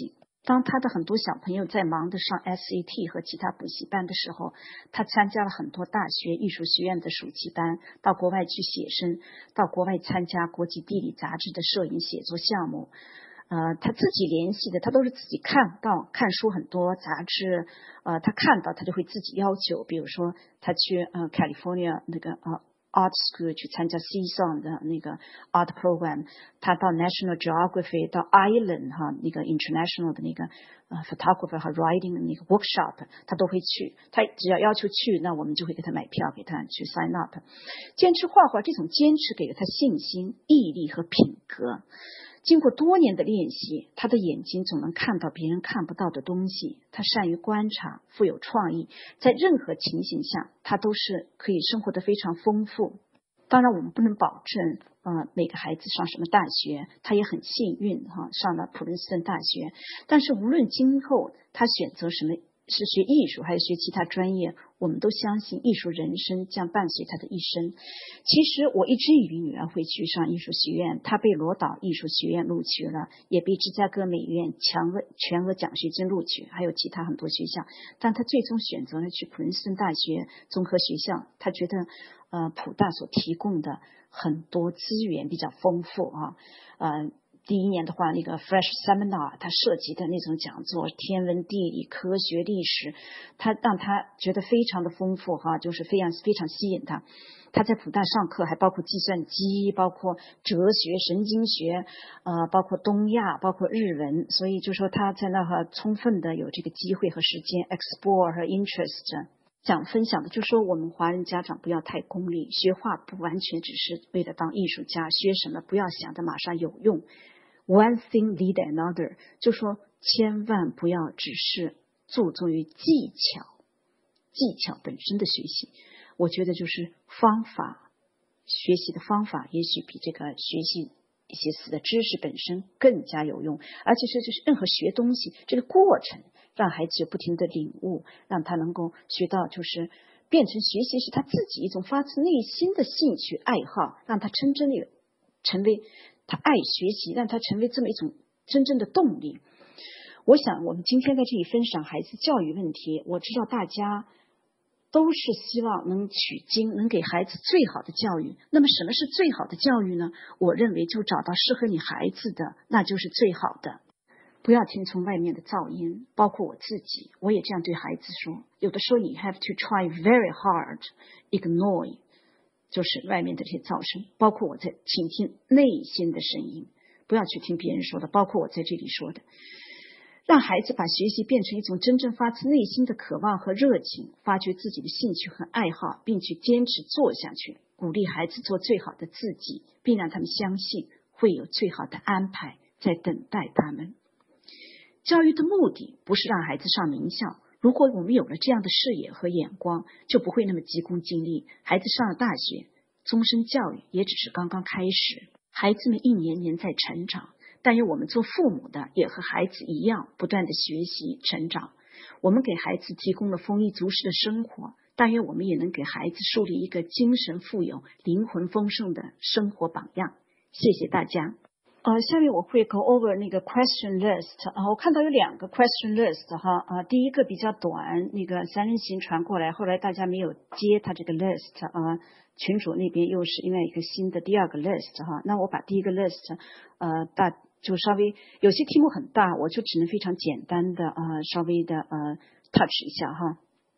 当他的很多小朋友在忙着上 S A T 和其他补习班的时候，他参加了很多大学艺术学院的暑期班，到国外去写生，到国外参加国际地理杂志的摄影写作项目。呃，他自己联系的，他都是自己看到看书很多杂志，呃，他看到他就会自己要求，比如说他去呃 California 那个呃。Art School 去参加 C S O N 的那个 Art Program， 他到 National Geography 到 Island 哈那个 International 的那个呃 Photographer 和 Writing 的那个 Workshop， 他都会去。他只要要求去，那我们就会给他买票，给他去 sign up。坚持画画，这种坚持给了他信心、毅力和品格。经过多年的练习，他的眼睛总能看到别人看不到的东西。他善于观察，富有创意，在任何情形下，他都是可以生活得非常丰富。当然，我们不能保证，呃，每个孩子上什么大学，他也很幸运哈，上了普林斯顿大学。但是，无论今后他选择什么，是学艺术还是学其他专业，我们都相信艺术人生将伴随他的一生。其实我一直以为女儿会去上艺术学院，她被罗岛艺术学院录取了，也被芝加哥美院全额全额奖学金录取，还有其他很多学校。但她最终选择了去普林斯顿大学综合学校，她觉得呃普大所提供的很多资源比较丰富啊，呃。第一年的话，那个 Fresh Seminar 他设计的那种讲座，天文地理、科学、历史，他让他觉得非常的丰富哈，就是非常非常吸引他。他在普大上课还包括计算机，包括哲学、神经学，呃，包括东亚，包括日文，所以就说他在那哈充分的有这个机会和时间 explore 和 interest。想分享的就是说，我们华人家长不要太功利，学画不完全只是为了当艺术家，学什么不要想着马上有用。One thing lead another， 就说千万不要只是注重于技巧，技巧本身的学习，我觉得就是方法，学习的方法也许比这个学习一些死的知识本身更加有用，而且是就是任何学东西这个过程，让孩子有不停的领悟，让他能够学到就是变成学习是他自己一种发自内心的兴趣爱好，让他真正的成为他爱学习，让他成为这么一种真正的动力。我想我们今天在这里分享孩子教育问题，我知道大家都是希望能取经，能给孩子最好的教育。那么什么是最好的教育呢？我认为就找到适合你孩子的，那就是最好的。不要听从外面的噪音，包括我自己，我也这样对孩子说。有的时候你 have to try very hard ignore， 就是外面的这些噪声，包括我在倾听内心的声音，不要去听别人说的，包括我在这里说的。让孩子把学习变成一种真正发自内心的渴望和热情，发掘自己的兴趣和爱好，并去坚持做下去，鼓励孩子做最好的自己，并让他们相信会有最好的安排在等待他们。教育的目的不是让孩子上名校，如果我们有了这样的视野和眼光，就不会那么急功近利。孩子上了大学，终身教育也只是刚刚开始，孩子们一年年在成长，但愿我们做父母的也和孩子一样不断的学习成长。我们给孩子提供了丰衣足食的生活，但愿我们也能给孩子树立一个精神富有、灵魂丰盛的生活榜样。谢谢大家。呃，下面我会 go over 那个 question list 啊，我看到有两个 question list 哈，啊，第一个比较短，那个三人行传过来，后来大家没有接他这个 list 啊，群主那边又是另外一个新的第二个 list 哈，那我把第一个 list 呃大就稍微有些题目很大，我就只能非常简单的呃稍微的呃 touch 一下哈，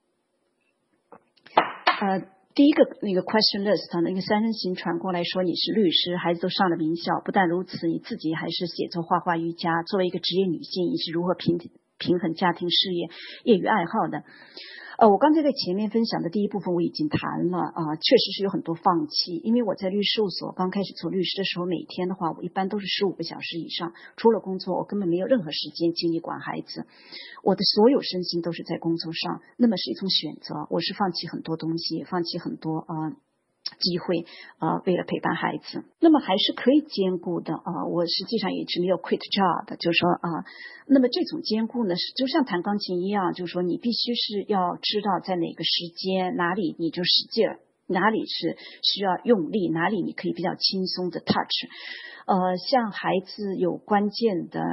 呃。第一个那个 question list 那个三人行传过来说，你是律师，孩子都上了名校，不但如此，你自己还是写作、画画、瑜伽，作为一个职业女性，你是如何平平衡家庭、事业、业余爱好的？呃，我刚才在前面分享的第一部分我已经谈了啊、呃，确实是有很多放弃，因为我在律事务所刚开始做律师的时候，每天的话我一般都是十五个小时以上，除了工作我根本没有任何时间精力管孩子，我的所有身心都是在工作上，那么是一种选择，我是放弃很多东西，放弃很多啊。呃机会呃，为了陪伴孩子，那么还是可以兼顾的啊、呃。我实际上也是没有 quit job， 就是说啊、呃，那么这种兼顾呢，是就像弹钢琴一样，就是说你必须是要知道在哪个时间哪里你就使劲儿，哪里是需要用力，哪里你可以比较轻松的 touch。呃，像孩子有关键的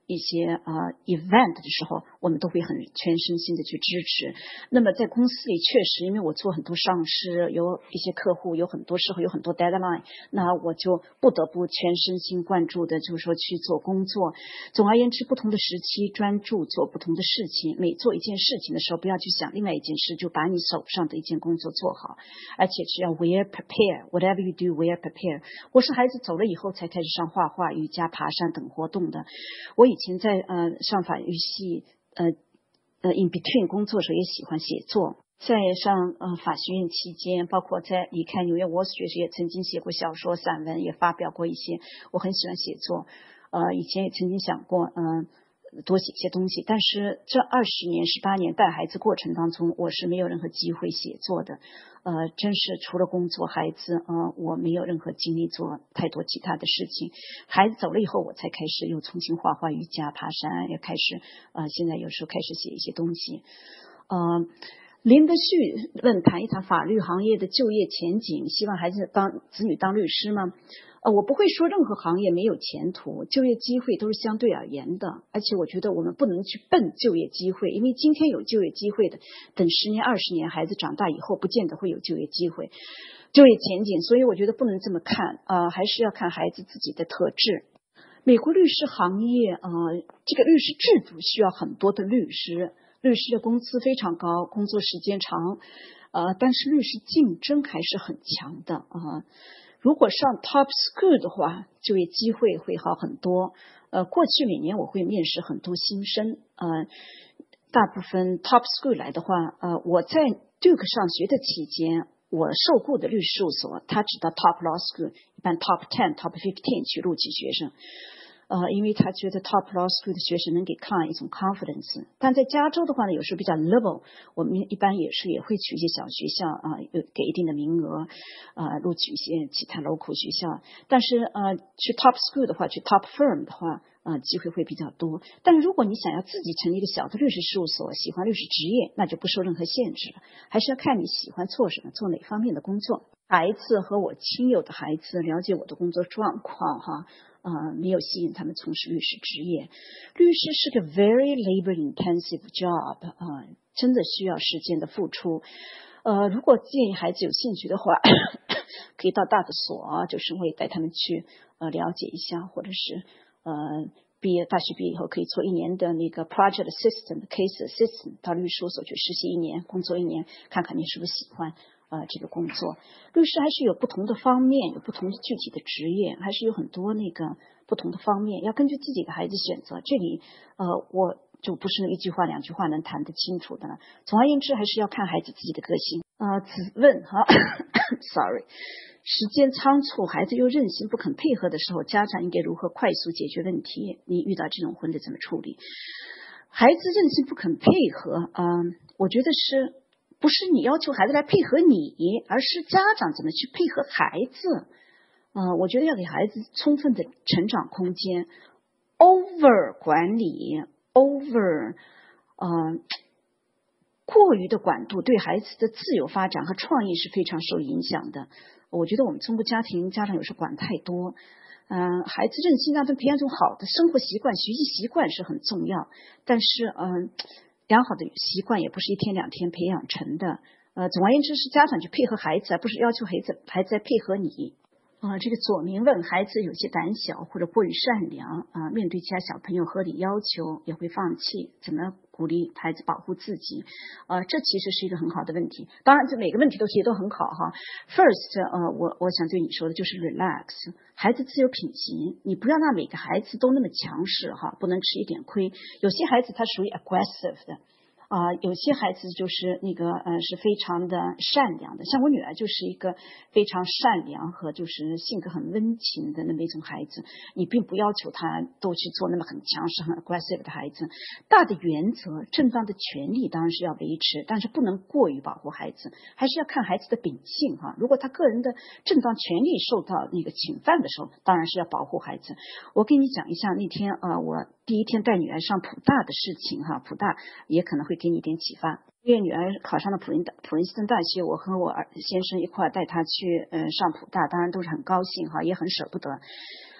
一些呃 event 的时候，我们都会很全身心的去支持。那么在公司里确实，因为我做很多上市，有一些客户，有很多时候有很多 deadline， 那我就不得不全身心贯注的，就是说去做工作。总而言之，不同的时期专注做不同的事情，每做一件事情的时候，不要去想另外一件事，就把你手上的一件工作做好，而且只要 wear prepare whatever you do wear prepare。 我是孩子走了以后才开始上画画、瑜伽、爬山等活动的。我以前在呃上法律系呃呃 in between 工作时候也喜欢写作，在上呃法学院期间，包括在离开纽约 Wall Street 也曾经写过小说、散文，也发表过一些。我很喜欢写作，呃以前也曾经想过嗯。呃多写些东西，但是这二十年、十八年带孩子过程当中，我是没有任何机会写作的，呃，真是除了工作、孩子，呃，我没有任何精力做太多其他的事情。孩子走了以后，我才开始又重新画画、瑜伽、爬山，也开始，呃，现在有时候开始写一些东西，呃。林德旭问谈一谈法律行业的就业前景，希望孩子当子女当律师吗？呃，我不会说任何行业没有前途，就业机会都是相对而言的，而且我觉得我们不能去奔就业机会，因为今天有就业机会的，等十年、二十年孩子长大以后，不见得会有就业机会、就业前景，所以我觉得不能这么看，呃，还是要看孩子自己的特质。美国律师行业，呃，这个律师制度需要很多的律师。律师的工资非常高，工作时间长，呃，但是律师竞争还是很强的啊、呃。如果上 top school 的话，就业机会会好很多。呃，过去每年我会面试很多新生，呃，大部分 top school 来的话，呃，我在 Duke 上学的期间，我受雇的律师事务所，他只到 top law school， 一般 top ten、top fifteen 去录取学生。呃，因为他觉得 top law school 的学生能给 client 一种 confidence， 但在加州的话呢，有时候比较 level， 我们一般也是也会去一些小学校啊，有、呃、给一定的名额啊，录取一些其他 local 学校。但是呃，去 top school 的话，去 top firm 的话，呃，机会会比较多。但是如果你想要自己成立一个小的律师事务所，喜欢律师职业，那就不受任何限制了，还是要看你喜欢做什么，做哪方面的工作。孩子和我亲友的孩子了解我的工作状况哈。呃，没有吸引他们从事律师职业。律师是个 very labor intensive job， 呃，真的需要时间的付出。呃，如果建议孩子有兴趣的话，可以到大的所，就是我也带他们去呃了解一下，或者是呃毕业大学毕业以后可以做一年的那个 project assistant、case assistant， 到律师事务所去实习一年，工作一年，看看你是不是喜欢。呃，这个工作，律师还是有不同的方面，有不同的具体的职业，还是有很多那个不同的方面，要根据自己的孩子选择。这里，呃，我就不是一句话两句话能谈得清楚的了。总而言之，还是要看孩子自己的个性。呃，子问哈，sorry， 时间仓促，孩子又任性不肯配合的时候，家长应该如何快速解决问题？你遇到这种婚的怎么处理？孩子任性不肯配合，嗯、呃，我觉得是。不是你要求孩子来配合你，而是家长怎么去配合孩子。呃，我觉得要给孩子充分的成长空间。over 管理 over 呃过于的管度对孩子的自由发展和创意是非常受影响的。我觉得我们中国家庭家长有时管太多。嗯、呃，孩子任性让他培养一种好的生活习惯、学习习惯是很重要，但是嗯。呃良好的习惯也不是一天两天培养成的，呃，总而言之是家长去配合孩子，而不是要求孩子孩子来配合你。啊、呃，这个左明问孩子有些胆小或者过于善良啊、呃，面对其他小朋友合理要求也会放弃，怎么鼓励孩子保护自己？呃，这其实是一个很好的问题。当然，这每个问题都提得都很好哈。First， 呃，我我想对你说的就是 relax， 孩子自有品行，你不要让每个孩子都那么强势哈，不能吃一点亏。有些孩子他属于 aggressive 的。啊、呃，有些孩子就是那个呃是非常的善良的，像我女儿就是一个非常善良和就是性格很温情的那么一种孩子。你并不要求她都去做那么很强势、很 aggressive 的孩子。大的原则、正当的权利当然是要维持，但是不能过于保护孩子，还是要看孩子的秉性哈。如果他个人的正当权利受到那个侵犯的时候，当然是要保护孩子。我跟你讲一下那天呃我第一天带女儿上普大的事情哈，普大也可能会给你一点启发。因为女儿考上了普林普林斯顿大学，我和我儿先生一块带她去嗯、呃、上普大，当然都是很高兴哈，也很舍不得。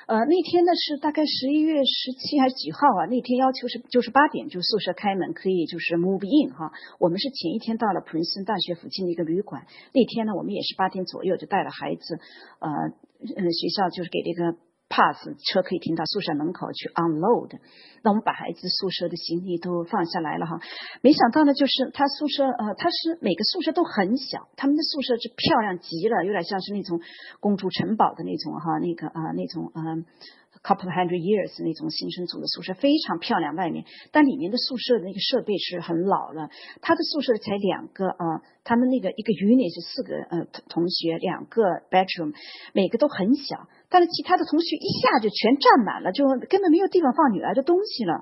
呃，那天呢是大概十一月十七还是几号啊？那天要求是就是八点就宿舍开门，可以就是 move in 哈。我们是前一天到了普林斯顿大学附近的一个旅馆，那天呢我们也是八点左右就带了孩子，呃，呃学校就是给这个 pass 车可以停到宿舍门口去 unload。那我们把孩子宿舍的行李都放下来了哈。没想到呢，就是他宿舍呃，他是每个宿舍都很小，他们的宿舍是漂亮极了，有点像是那种公主城堡的那种哈，那个呃那种呃。couple hundred years 那种新生组的宿舍非常漂亮，外面但里面的宿舍的那个设备是很老了。他的宿舍才两个啊、呃，他们那个一个 unit 是四个呃同学，两个 bedroom， 每个都很小，但是其他的同学一下就全占满了，就根本没有地方放女儿的东西了。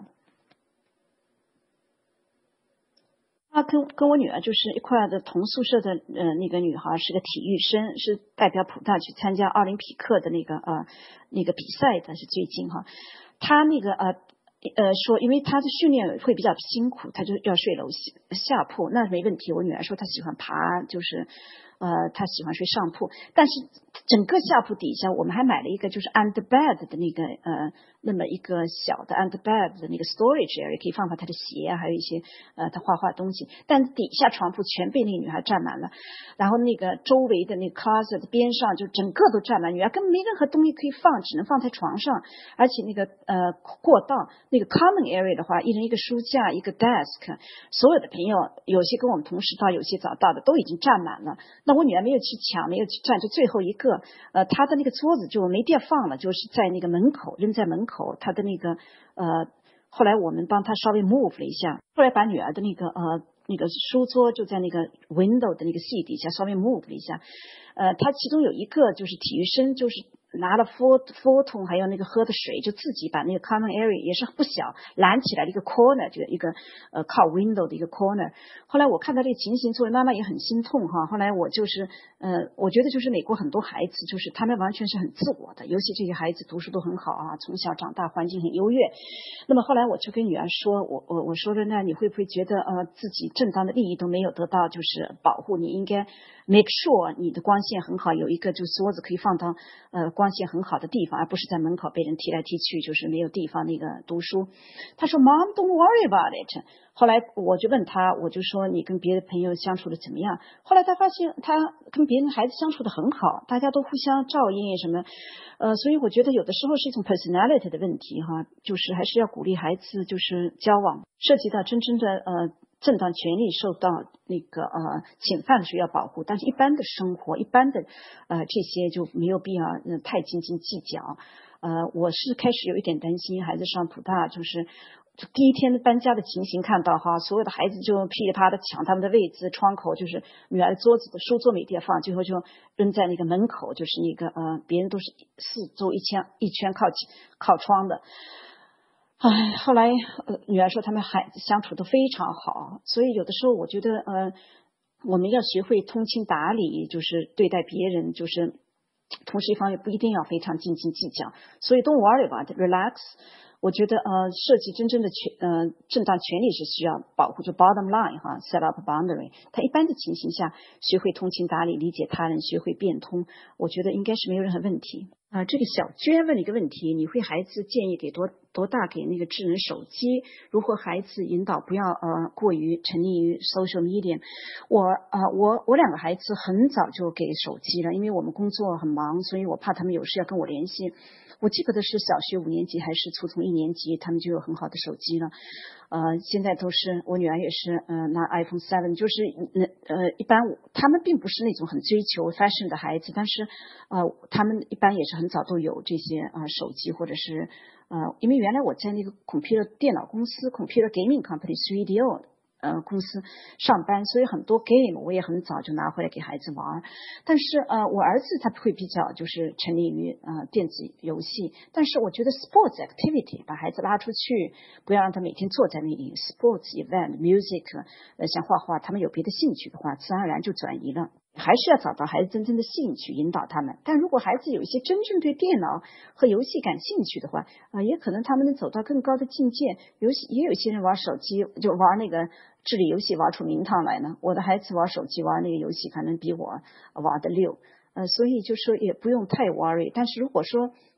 他跟跟我女儿就是一块的同宿舍的呃那个女孩是个体育生，是代表普大去参加奥林匹克的那个呃那个比赛的，是最近哈。她那个呃呃说，因为她的训练会比较辛苦，她就要睡楼下铺，那没问题。我女儿说她喜欢爬，就是呃她喜欢睡上铺，但是整个下铺底下我们还买了一个就是 under bed 的那个呃那么一个小的 under bed 的那个 storage area， 可以放放她的鞋啊，还有一些呃她画画东西，但底下床铺全被那个女孩占满了，然后那个周围的那个 closet 边上就整个都占满，女儿根本没任何东西可以放，只能放在床上，而且那个呃过道那个 common area 的话，一人一个书架一个 desk， 所有的朋友有些跟我们同时到，有些早到的都已经占满了。那我女儿没有去抢，没有去占，就最后一个，呃，她的那个桌子就没地儿放了，就是在那个门口扔在门口，她的那个呃，后来我们帮她稍微 move 了一下，后来把女儿的那个呃那个书桌就在那个 window 的那个系底下稍微 move 了一下，呃，她其中有一个就是体育生，就是拿了 four four 桶还有那个喝的水，就自己把那个 common area 也是不小拦起来的一个 corner， 就一个呃靠 window 的一个 corner。后来我看到这个情形，作为妈妈也很心痛哈。后来我就是呃，我觉得就是美国很多孩子就是他们完全是很自我的，尤其这些孩子读书都很好啊，从小长大环境很优越。那么后来我就跟女儿说，我我我说了，那你会不会觉得呃自己正当的利益都没有得到就是保护？你应该 make sure 你的光线很好，有一个就桌子可以放到呃光线很好的地方，而不是在门口被人踢来踢去，就是没有地方那个读书。他说 Mom don't worry about it。 后来我就问他，我就说你跟别的朋友相处的怎么样？后来他发现他跟别人孩子相处的很好，大家都互相照应什么，呃，所以我觉得有的时候是一种 personality 的问题哈，就是还是要鼓励孩子就是交往，涉及到真正的呃正当权利受到那个呃侵犯的时候要保护，但是一般的生活一般的呃这些就没有必要、呃、太斤斤计较。呃，我是开始有一点担心孩子上普大，就是第一天搬家的情形看到哈，所有的孩子就噼里啪的抢他们的位置，窗口就是女儿的桌子的书桌没地方，最后就扔在那个门口，就是那个呃别人都是四周一圈一圈靠靠窗的。哎，后来呃女儿说他们孩子相处都非常好，所以有的时候我觉得呃我们要学会通情达理，就是对待别人，就是同时一方面不一定要非常斤斤计较，所以 don't worry about it, relax。我觉得呃，涉及真正的权呃正当权利是需要保护，就 bottom line 哈 ，set up boundary。他一般的情形下，学会通情达理，理解他人，学会变通，我觉得应该是没有任何问题。啊、呃，这个小娟问了一个问题，你会孩子建议给多多大给那个智能手机？如何孩子引导不要呃过于沉溺于 social media？ 我啊、呃、我我两个孩子很早就给手机了，因为我们工作很忙，所以我怕他们有事要跟我联系。我记不得是小学五年级还是初中一年级，他们就有很好的手机了。呃，现在都是我女儿也是，呃，拿 iPhone 七，就是呃，一般他们并不是那种很追求 fashion 的孩子，但是呃，他们一般也是很早都有这些啊、呃、手机，或者是呃，因为原来我在那个 computer 电脑公司 computer gaming company three D O。呃，公司上班，所以很多 game 我也很早就拿回来给孩子玩。但是呃，我儿子他会比较就是沉溺于呃电子游戏，但是我觉得 sports activity 把孩子拉出去，不要让他每天坐在那里 sports event music， 呃，像画画，他们有别的兴趣的话，自然而然就转移了。还是要找到孩子真正的兴趣，引导他们。但如果孩子有一些真正对电脑和游戏感兴趣的话，啊、呃，也可能他们能走到更高的境界。游戏也有一些人玩手机，就玩那个智力游戏玩出名堂来呢。我的孩子玩手机玩那个游戏，可能比我玩的溜。呃，所以就说也不用太 worry。但是如果说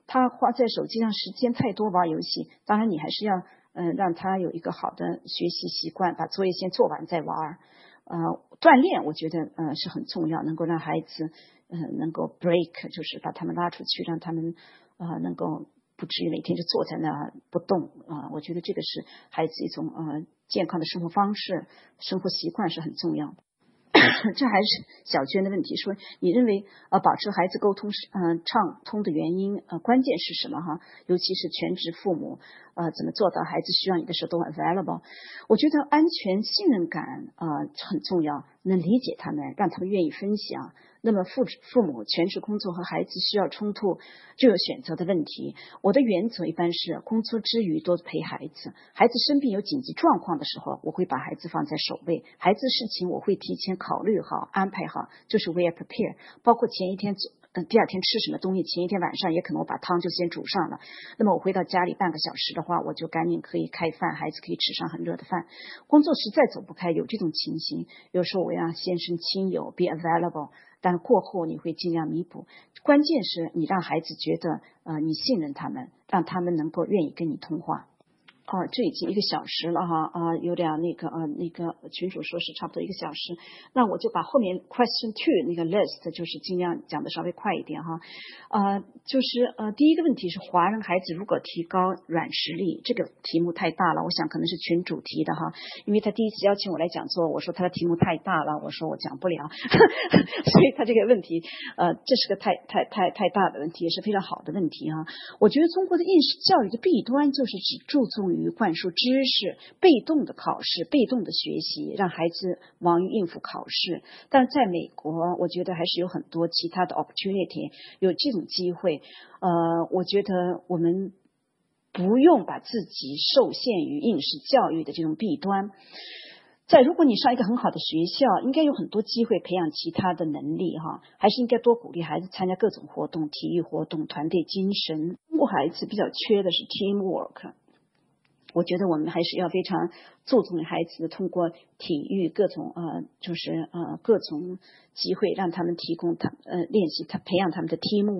他花在手机上时间太多玩游戏，当然你还是要嗯、呃、让他有一个好的学习习惯，把作业先做完再玩。呃，锻炼我觉得呃是很重要，能够让孩子呃能够 break， 就是把他们拉出去，让他们呃能够不至于每天就坐在那不动啊、呃。我觉得这个是孩子一种呃健康的生活方式、生活习惯是很重要的。这还是小娟的问题，说你认为呃保持孩子沟通嗯、呃、畅通的原因呃关键是什么哈？尤其是全职父母呃怎么做到孩子需要你的时候都 available？ 我觉得安全信任感呃很重要，能理解他们，让他们愿意分享。那么父父母全职工作和孩子需要冲突，就有选择的问题。我的原则一般是工作之余多陪孩子，孩子生病有紧急状况的时候，我会把孩子放在首位，孩子事情我会提前考虑好安排好，就是 we are prepare， 包括前一天呃，第二天吃什么东西，前一天晚上也可能我把汤就先煮上了。那么我回到家里半个小时的话，我就赶紧可以开饭，孩子可以吃上很热的饭。工作实在走不开，有这种情形，有时候我让先生亲友 be available， 但是过后你会尽量弥补。关键是你让孩子觉得呃你信任他们，让他们能够愿意跟你通话。哦，这已经一个小时了哈啊，有点那个呃那个群主说是差不多一个小时，那我就把后面 question two 那个 list 就是尽量讲的稍微快一点哈。呃，就是呃第一个问题是华人孩子如果提高软实力，这个题目太大了，我想可能是群主提的哈，因为他第一次邀请我来讲座，我说他的题目太大了，我说我讲不了，所以他这个问题呃这是个太太太太大的问题，也是非常好的问题哈。我觉得中国的应试教育的弊端就是只注重于于灌输知识，被动的考试，被动的学习，让孩子忙于应付考试。但在美国，我觉得还是有很多其他的 opportunity， 有这种机会。呃，我觉得我们不用把自己受限于应试教育的这种弊端。在如果你上一个很好的学校，应该有很多机会培养其他的能力哈，还是应该多鼓励孩子参加各种活动，体育活动、团队精神。中国孩子比较缺的是 teamwork。我觉得我们还是要非常注重孩子通过体育各种呃，就是呃各种机会，让他们提供他呃练习他培养他们的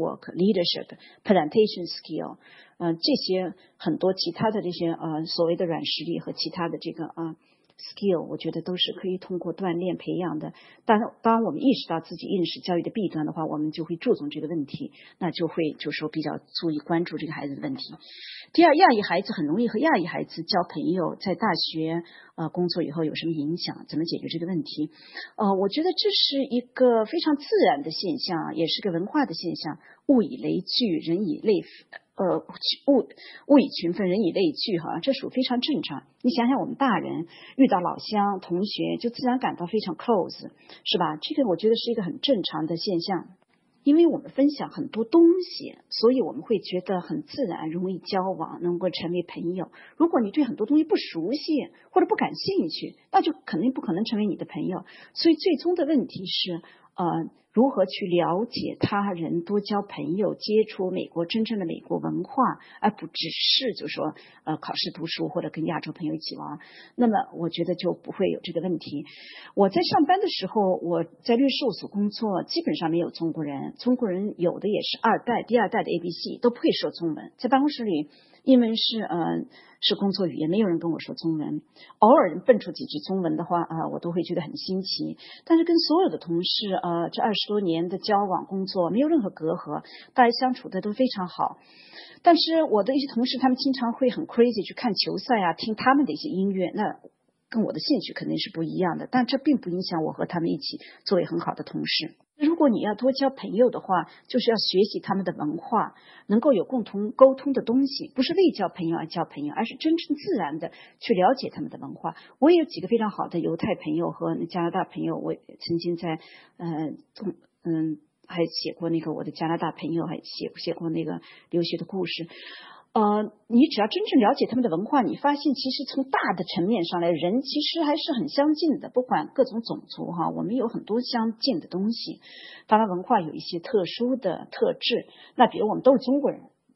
teamwork、leadership、presentation skill， 呃这些很多其他的这些呃所谓的软实力和其他的这个呃 skill， 我觉得都是可以通过锻炼培养的。但当我们意识到自己应试教育的弊端的话，我们就会注重这个问题，那就会就说比较注意关注这个孩子的问题。第二，亚裔孩子很容易和亚裔孩子交朋友，在大学呃工作以后有什么影响？怎么解决这个问题？呃，我觉得这是一个非常自然的现象，也是个文化的现象。物以类聚，人以类呃物物以群分，人以类聚哈，这属非常正常。你想想，我们大人遇到老乡同学，就自然感到非常 close， 是吧？这个我觉得是一个很正常的现象。因为我们分享很多东西，所以我们会觉得很自然，容易交往，能够成为朋友。如果你对很多东西不熟悉或者不感兴趣，那就肯定不可能成为你的朋友。所以最终的问题是呃，如何去了解他人，多交朋友，接触美国真正的美国文化，而不只是就说呃考试读书或者跟亚洲朋友一起玩。那么我觉得就不会有这个问题。我在上班的时候，我在律师事务所工作，基本上没有中国人，中国人有的也是二代、第二代的 A B C， 都不会说中文。在办公室里，英文是呃是工作语言，没有人跟我说中文。偶尔人蹦出几句中文的话啊、呃，我都会觉得很新奇。但是跟所有的同事呃这二十多年的交往工作没有任何隔阂，大家相处的都非常好。但是我的一些同事，他们经常会很 crazy 去看球赛啊，听他们的一些音乐，那跟我的兴趣肯定是不一样的，但这并不影响我和他们一起作为很好的同事。如果你要多交朋友的话，就是要学习他们的文化，能够有共同沟通的东西，不是为交朋友而交朋友，而是真正自然的去了解他们的文化。我也有几个非常好的犹太朋友和加拿大朋友，我曾经在呃嗯还写过那个我的加拿大朋友，还写写过那个留学的故事。呃，你只要真正了解他们的文化，你发现其实从大的层面上来，人其实还是很相近的，不管各种种族哈，我们有很多相近的东西。当然文化有一些特殊的特质，那比如我们都是中国人，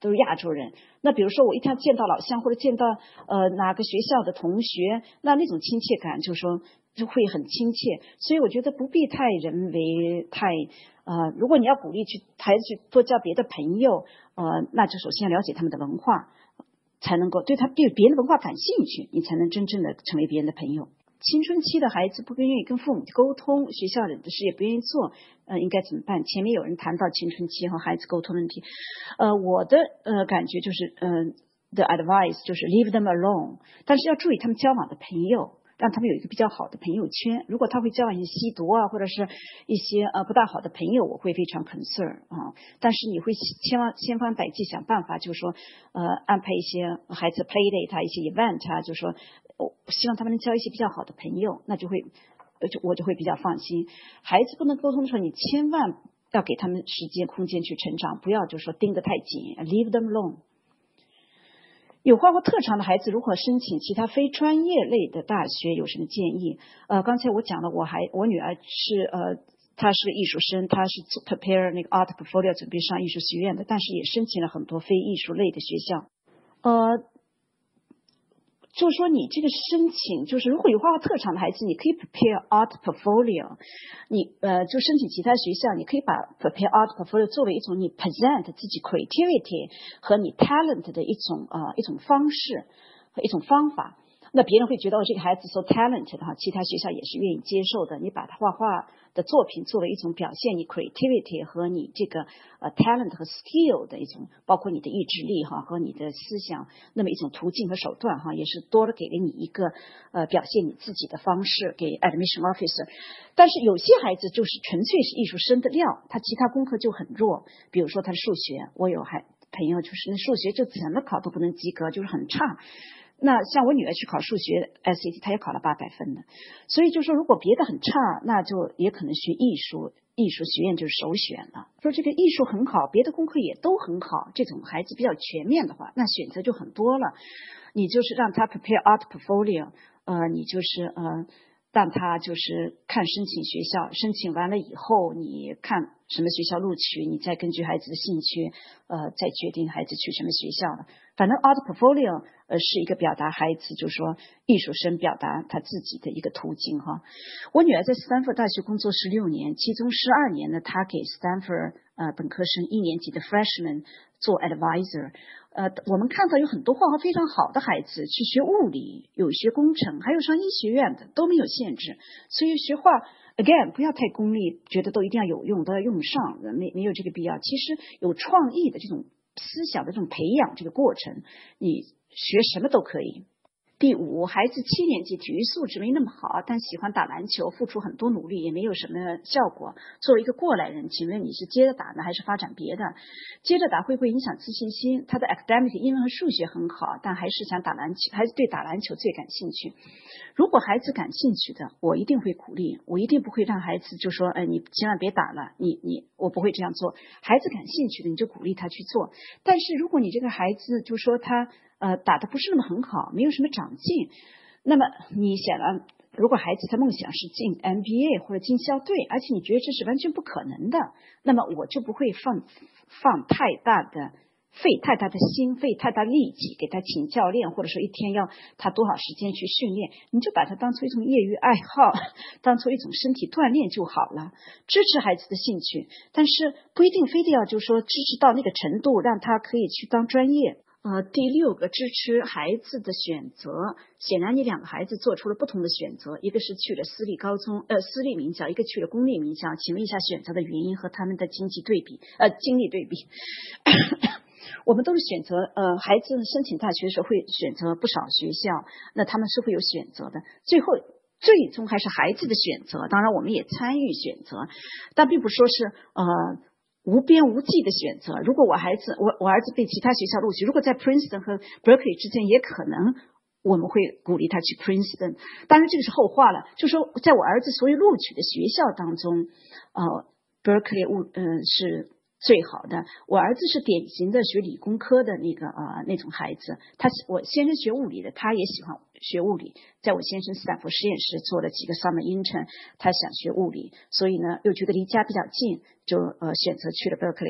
都是亚洲人。那比如说我一天见到老乡或者见到呃哪个学校的同学，那那种亲切感就说就会很亲切。所以我觉得不必太人为太呃，如果你要鼓励去孩子去多交别的朋友，呃，那就首先要了解他们的文化，才能够对他对别人的文化感兴趣，你才能真正的成为别人的朋友。青春期的孩子不愿意跟父母沟通，学校里的事也不愿意做，呃，应该怎么办？前面有人谈到青春期和孩子沟通问题，呃，我的呃感觉就是，嗯、呃、，the advice 就是 leave them alone， 但是要注意他们交往的朋友，让他们有一个比较好的朋友圈。如果他会交往一些吸毒啊，或者是一些呃不大好的朋友，我会非常 concern 啊。但是你会千万千方百计想办法，就是说呃安排一些孩子 play date 啊，一些 event 啊，就是说我希望他们能交一些比较好的朋友，那就会就我就会比较放心。孩子不能沟通的时候，你千万要给他们时间空间去成长，不要就是说盯得太紧 ，leave them alone。有画画特长的孩子如何申请其他非专业类的大学有什么建议？呃，刚才我讲了，我还我女儿是呃，她是个艺术生，她是 prepare 那个 art portfolio 准备上艺术学院的，但是也申请了很多非艺术类的学校。呃，就是说你这个申请，就是如果有画画特长的孩子，你可以 prepare art portfolio， 你呃就申请其他学校，你可以把 prepare art portfolio 作为一种你 present 自己 creativity 和你 talent 的一种呃一种方式和一种方法。那别人会觉得哦，这个孩子 so talented 哈，其他学校也是愿意接受的。你把他画画的作品作为一种表现你 creativity 和你这个呃 talent 和 skill 的一种，包括你的意志力哈和你的思想，那么一种途径和手段哈，也是多了给了你一个呃表现你自己的方式给 admission officer。但是有些孩子就是纯粹是艺术生的料，他其他功课就很弱，比如说他的数学，我有还朋友就是那数学就怎么考都不能及格，就是很差。那像我女儿去考数学 S A T， 她也考了八百分的，所以就说如果别的很差，那就也可能学艺术，艺术学院就是首选了。说这个艺术很好，别的功课也都很好，这种孩子比较全面的话，那选择就很多了。你就是让他 prepare art portfolio， 呃，你就是呃。让他就是看申请学校，申请完了以后，你看什么学校录取，你再根据孩子的兴趣，呃，再决定孩子去什么学校了。反正 art portfolio 呃是一个表达孩子，就是说艺术生表达他自己的一个途径哈。我女儿在斯坦福大学工作十六年，其中十二年呢，她给斯坦福呃本科生一年级的 freshman 做 advisor。呃，我们看到有很多画画非常好的孩子去学物理，有学工程，还有上医学院的，都没有限制。所以学画 again 不要太功利，觉得都一定要有用，都要用上，没没有这个必要。其实有创意的这种思想的这种培养这个过程，你学什么都可以。第五，孩子七年级体育素质没那么好，但喜欢打篮球，付出很多努力，也没有什么效果。作为一个过来人，请问你是接着打呢，还是发展别的？接着打会不会影响自信心？他的 academic 英文和数学很好，但还是想打篮球，还是对打篮球最感兴趣。如果孩子感兴趣的，我一定会鼓励，我一定不会让孩子就说，哎，你千万别打了，你你我不会这样做。孩子感兴趣的，你就鼓励他去做。但是如果你这个孩子就说他呃打得不是那么很好，没有什么长进，那么你显然，如果孩子他梦想是进 M B A 或者进校队，而且你觉得这是完全不可能的，那么我就不会放放太大的。费太大的心，费太大力气给他请教练，或者说一天要他多少时间去训练，你就把它当做一种业余爱好，当做一种身体锻炼就好了。支持孩子的兴趣，但是不一定非得要就是说支持到那个程度，让他可以去当专业。呃，第六个，支持孩子的选择。显然你两个孩子做出了不同的选择，一个是去了私立高中，呃，私立名校，一个去了公立名校。请问一下选择的原因和他们的经济对比，呃，经历对比。我们都是选择，呃，孩子申请大学的时候会选择不少学校，那他们是会有选择的，最后最终还是孩子的选择，当然我们也参与选择，但并不说是呃无边无际的选择。如果我孩子我我儿子被其他学校录取，如果在 Princeton 和 Berkeley 之间，也可能我们会鼓励他去 Princeton， 当然这个是后话了。就说在我儿子所有录取的学校当中，呃 Berkeley 物嗯、呃、是最好的。我儿子是典型的学理工科的那个呃那种孩子，他我先生学物理的，他也喜欢学物理，在我先生斯坦福实验室做了几个 summer intern， 他想学物理，所以呢又觉得离家比较近，就呃选择去了 Berkeley。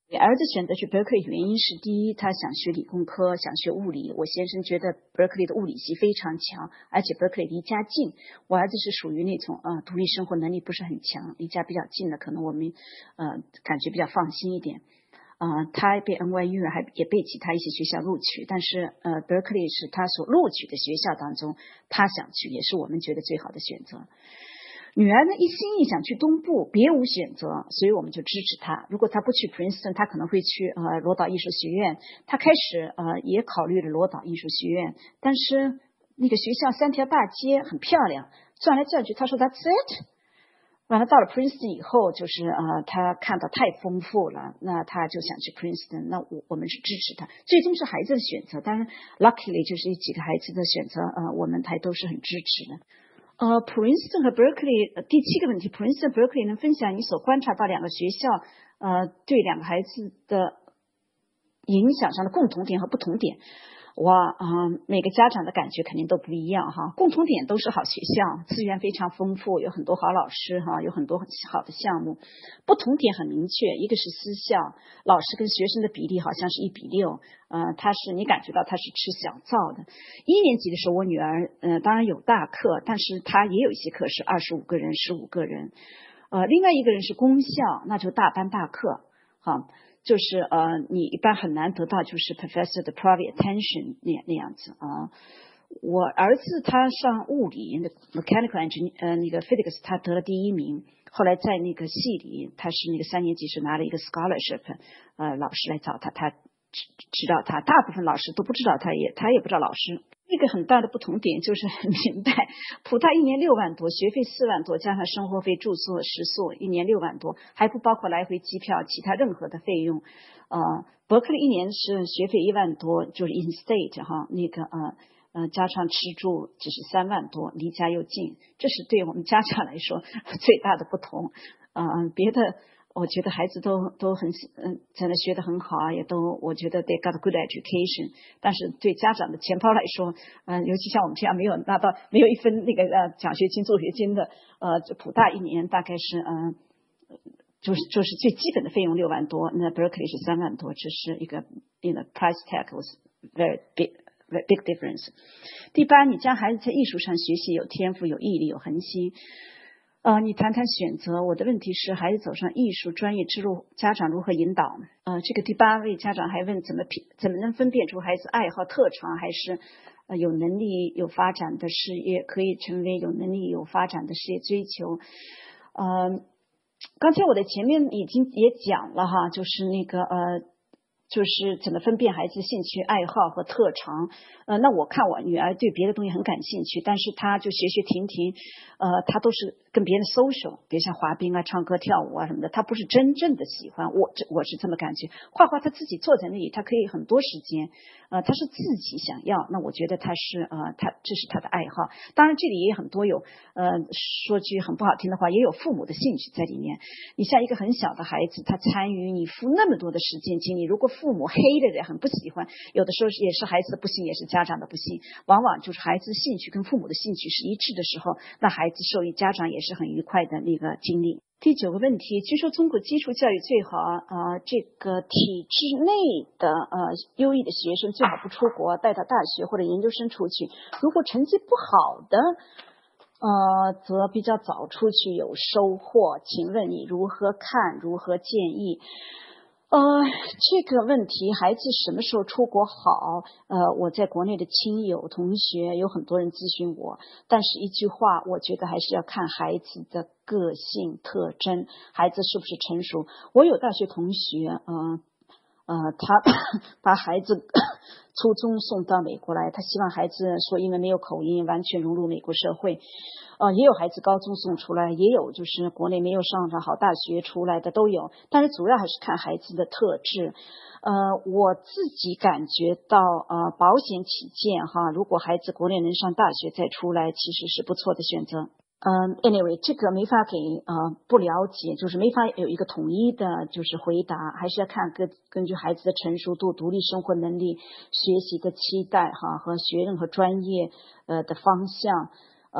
儿子选择去 Berkeley 原因是，第一，他想学理工科，想学物理。我先生觉得 Berkeley 的物理系非常强，而且 Berkeley 离家近。我儿子是属于那种呃独立生活能力不是很强，离家比较近的，可能我们呃感觉比较放心一点。呃，他被 N Y U 还也被其他一些学校录取，但是呃 Berkeley 是他所录取的学校当中，他想去，也是我们觉得最好的选择。女儿呢一心一想去东部，别无选择，所以我们就支持她。如果她不去 Princeton， 她可能会去呃罗岛艺术学院。她开始呃也考虑了罗岛艺术学院，但是那个学校三条大街很漂亮，转来转去，她说 That's it。完了到了 Princeton 以后，就是呃她看到太丰富了，那她就想去 Princeton。那我我们是支持她，最终是孩子的选择。当然 luckily 就是几个孩子的选择，呃我们还都是很支持的。呃 Princeton 和 Berkeley、呃、第七个问题 Princeton Berkeley 能分享你所观察到两个学校呃对两个孩子的影响上的共同点和不同点。哇啊、呃，每个家长的感觉肯定都不一样哈。共同点都是好学校，资源非常丰富，有很多好老师哈，有很多很好的项目。不同点很明确，一个是私校，老师跟学生的比例好像是一比六，呃，他是你感觉到他是吃小灶的。一年级的时候，我女儿呃当然有大课，但是她也有一些课是二十五个人、十五个人。呃，另外一个人是公校，那就大班大课，哈。就是呃，你一般很难得到就是 professor 的 private attention 那那样子啊。我儿子他上物理那 mechanical engineer 呃那个 physics 他得了第一名，后来在那个系里他是那个三年级是拿了一个 scholarship， 呃老师来找他，他知知道他，大部分老师都不知道他也他也不知道老师。一个很大的不同点就是很明白，普大一年六万多，学费四万多，加上生活费、住宿、食宿，一年六万多，还不包括来回机票、其他任何的费用。呃，伯克利一年是学费一万多，就是 in state 哈，那个呃呃加上吃住只是三万多，离家又近，这是对我们家长来说最大的不同。呃，别的。我觉得孩子都都很嗯，在那学得很好啊，也都我觉得 they got a good education。但是对家长的钱包来说，嗯、呃，尤其像我们这样没有拿到没有一分那个呃奖学金、助学金的，呃，普大一年大概是嗯、呃，就是就是最基本的费用六万多，那 Berkeley 是三万多，这是一个 in the price tag was very big very big difference。第八，你将孩子在艺术上学习有天赋、有毅力、有恒心。呃，你谈谈选择。我的问题是，孩子走上艺术专业之路，家长如何引导？呃，这个第八位家长还问，怎么怎么能分辨出孩子爱好特长，还是呃有能力有发展的事业，可以成为有能力有发展的事业追求？呃，刚才我在前面已经也讲了哈，就是那个呃。就是怎么分辨孩子兴趣爱好和特长。呃，那我看我女儿对别的东西很感兴趣，但是她就学学停停，呃，她都是跟别人 social， 比如像滑冰啊、唱歌跳舞啊什么的，她不是真正的喜欢。我这我是这么感觉。画画她自己坐在那里，她可以很多时间，呃，她是自己想要，那我觉得她是呃，她这是她的爱好。当然这里也很多有呃，说句很不好听的话，也有父母的兴趣在里面。你像一个很小的孩子，他参与你付那么多的时间精力，如果父母黑的人很不喜欢，有的时候也是孩子的不幸，也是家长的不幸。往往就是孩子兴趣跟父母的兴趣是一致的时候，那孩子受益，家长也是很愉快的那个经历。第九个问题，据说中国基础教育最好呃，这个体制内的呃优异的学生最好不出国，带到大学或者研究生出去。如果成绩不好的呃，则比较早出去有收获。请问你如何看？如何建议？呃，这个问题，孩子什么时候出国好？呃，我在国内的亲友、同学有很多人咨询我，但是一句话，我觉得还是要看孩子的个性特征，孩子是不是成熟。我有大学同学，呃呃，他把孩子初中送到美国来，他希望孩子说英文没有口音，完全融入美国社会。呃，也有孩子高中送出来，也有就是国内没有上上好大学出来的都有，但是主要还是看孩子的特质。呃，我自己感觉到呃，保险起见哈，如果孩子国内能上大学再出来，其实是不错的选择。嗯、um, ，anyway， 这个没法给呃不了解，就是没法有一个统一的，就是回答，还是要看根根据孩子的成熟度、独立生活能力、学习的期待哈和学任何专业呃的方向。呃，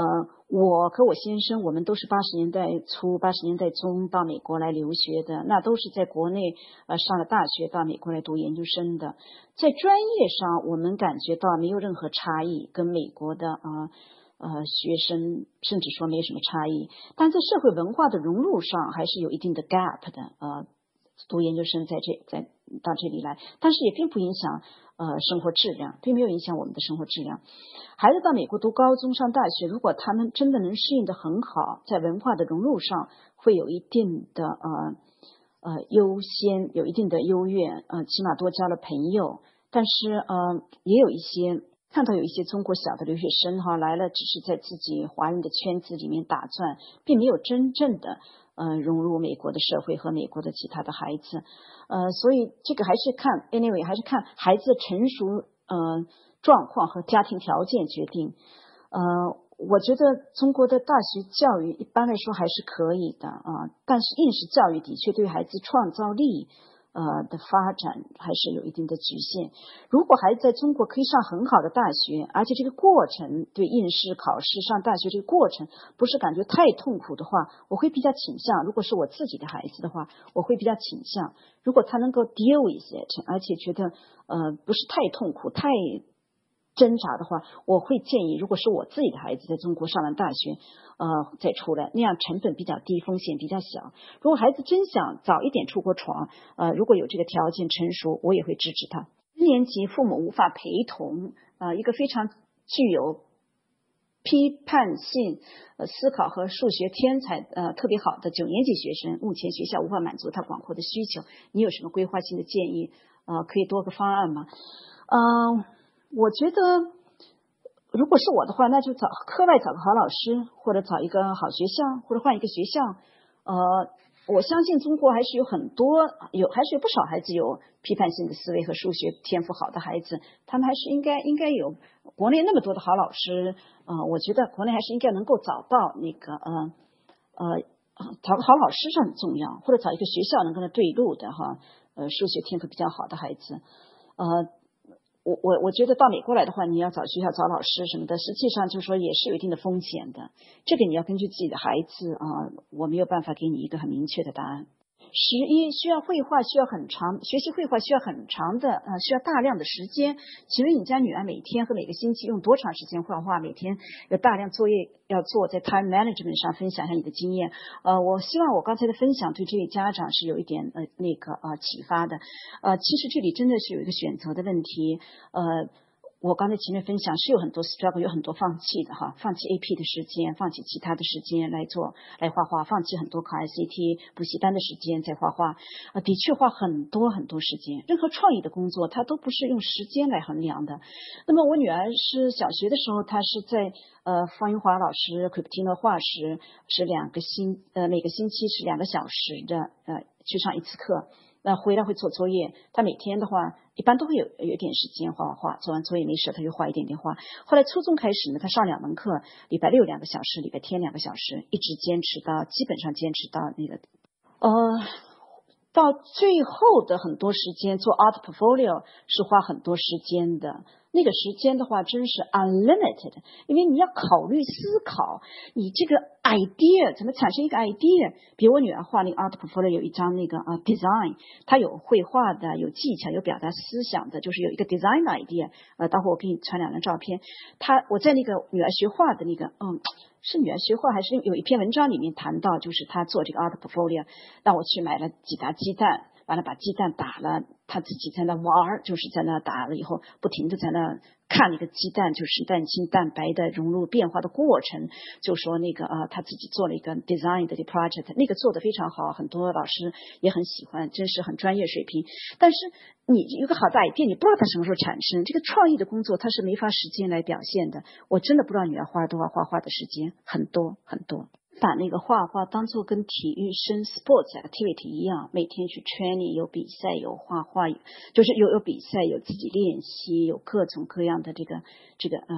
我和我先生，我们都是八十年代初、八十年代中到美国来留学的，那都是在国内呃上了大学，到美国来读研究生的。在专业上，我们感觉到没有任何差异，跟美国的啊呃, 呃学生甚至说没什么差异。但在社会文化的融入上，还是有一定的 gap 的。呃，读研究生在这在到这里来，但是也并不影响呃生活质量，并没有影响我们的生活质量。孩子到美国读高中上大学，如果他们真的能适应得很好，在文化的融入上会有一定的呃呃优先，有一定的优越，呃起码多交了朋友。但是呃也有一些看到有一些中国小的留学生哈来了，只是在自己华人的圈子里面打转，并没有真正的呃融入美国的社会和美国的其他的孩子。呃所以这个还是看 anyway 还是看孩子的成熟呃状况和家庭条件决定。呃，我觉得中国的大学教育一般来说还是可以的啊、呃，但是应试教育的确对孩子创造力呃的发展还是有一定的局限。如果孩子在中国可以上很好的大学，而且这个过程对应试考试上大学这个过程不是感觉太痛苦的话，我会比较倾向，如果是我自己的孩子的话，我会比较倾向，如果他能够 deal with it， 而且觉得呃不是太痛苦太挣扎的话，我会建议如果是我自己的孩子在中国上完大学呃，再出来，那样成本比较低，风险比较小。如果孩子真想早一点出国闯，呃，如果有这个条件成熟，我也会支持他。一年级父母无法陪同，呃，一个非常具有批判性呃思考和数学天才呃特别好的九年级学生，目前学校无法满足他广阔的需求，你有什么规划性的建议？呃，可以多个方案吗？嗯、呃，我觉得如果是我的话，那就找课外找个好老师，或者找一个好学校，或者换一个学校。呃，我相信中国还是有很多有还是有不少孩子有批判性的思维和数学天赋好的孩子，他们还是应该应该有国内那么多的好老师。呃，我觉得国内还是应该能够找到那个呃呃找个好老师是很重要，或者找一个学校能跟他对路的哈，呃数学天赋比较好的孩子。呃我我我觉得到美国来的话，你要找学校找老师什么的，实际上就是说也是有一定的风险的。这个你要根据自己的孩子啊、呃，我没有办法给你一个很明确的答案。十一需要绘画，需要很长学习绘画需要很长的呃需要大量的时间。请问你家女儿每天和每个星期用多长时间画画？每天有大量作业要做，在 time management 上分享一下你的经验。呃，我希望我刚才的分享对这位家长是有一点呃那个呃启发的。呃，其实这里真的是有一个选择的问题。呃。我刚才前面分享是有很多 struggle， 有很多放弃的哈，放弃 A P 的时间，放弃其他的时间来做来画画，放弃很多考 I C T 补习班的时间在画画，呃，的确花很多很多时间。任何创意的工作，它都不是用时间来衡量的。那么我女儿是小学的时候，她是在呃方英华老师 Cupertino 画室是两个星呃每个星期是两个小时的呃去上一次课。那回来会做作业，他每天的话一般都会有有一点时间画画画，做完作业没事他就画一点点画。后来初中开始呢，他上两门课，礼拜六两个小时，礼拜天两个小时，一直坚持到基本上坚持到那个呃到最后的很多时间做 art portfolio 是花很多时间的。那个时间的话真是 unlimited， 因为你要考虑思考你这个 idea 怎么产生一个 idea。比如我女儿画那个 art portfolio 有一张那个啊 design， 她有绘画的，有技巧，有表达思想的，就是有一个 design idea。呃，待会我给你传两张照片。她我在那个女儿学画的那个嗯。是女儿学画还是有一篇文章里面谈到，就是她做这个 art portfolio， 让我去买了几打鸡蛋，完了把鸡蛋打了，她自己在那玩，就是在那打了以后不停的在那看那个鸡蛋就是蛋清蛋白的融入变化的过程，就说那个呃她自己做了一个 design 的 project， 那个做得非常好，很多老师也很喜欢，真是很专业水平。但是你有个好的 idea， 你不知道它什么时候产生，这个创意的工作它是没法时间来表现的。我真的不知道女儿花了多少画画的时间，很多很多。把那个画画当作跟体育生 sports activity 一样，每天去 training， 有比赛有画画，就是有有比赛有自己练习，有各种各样的这个这个呃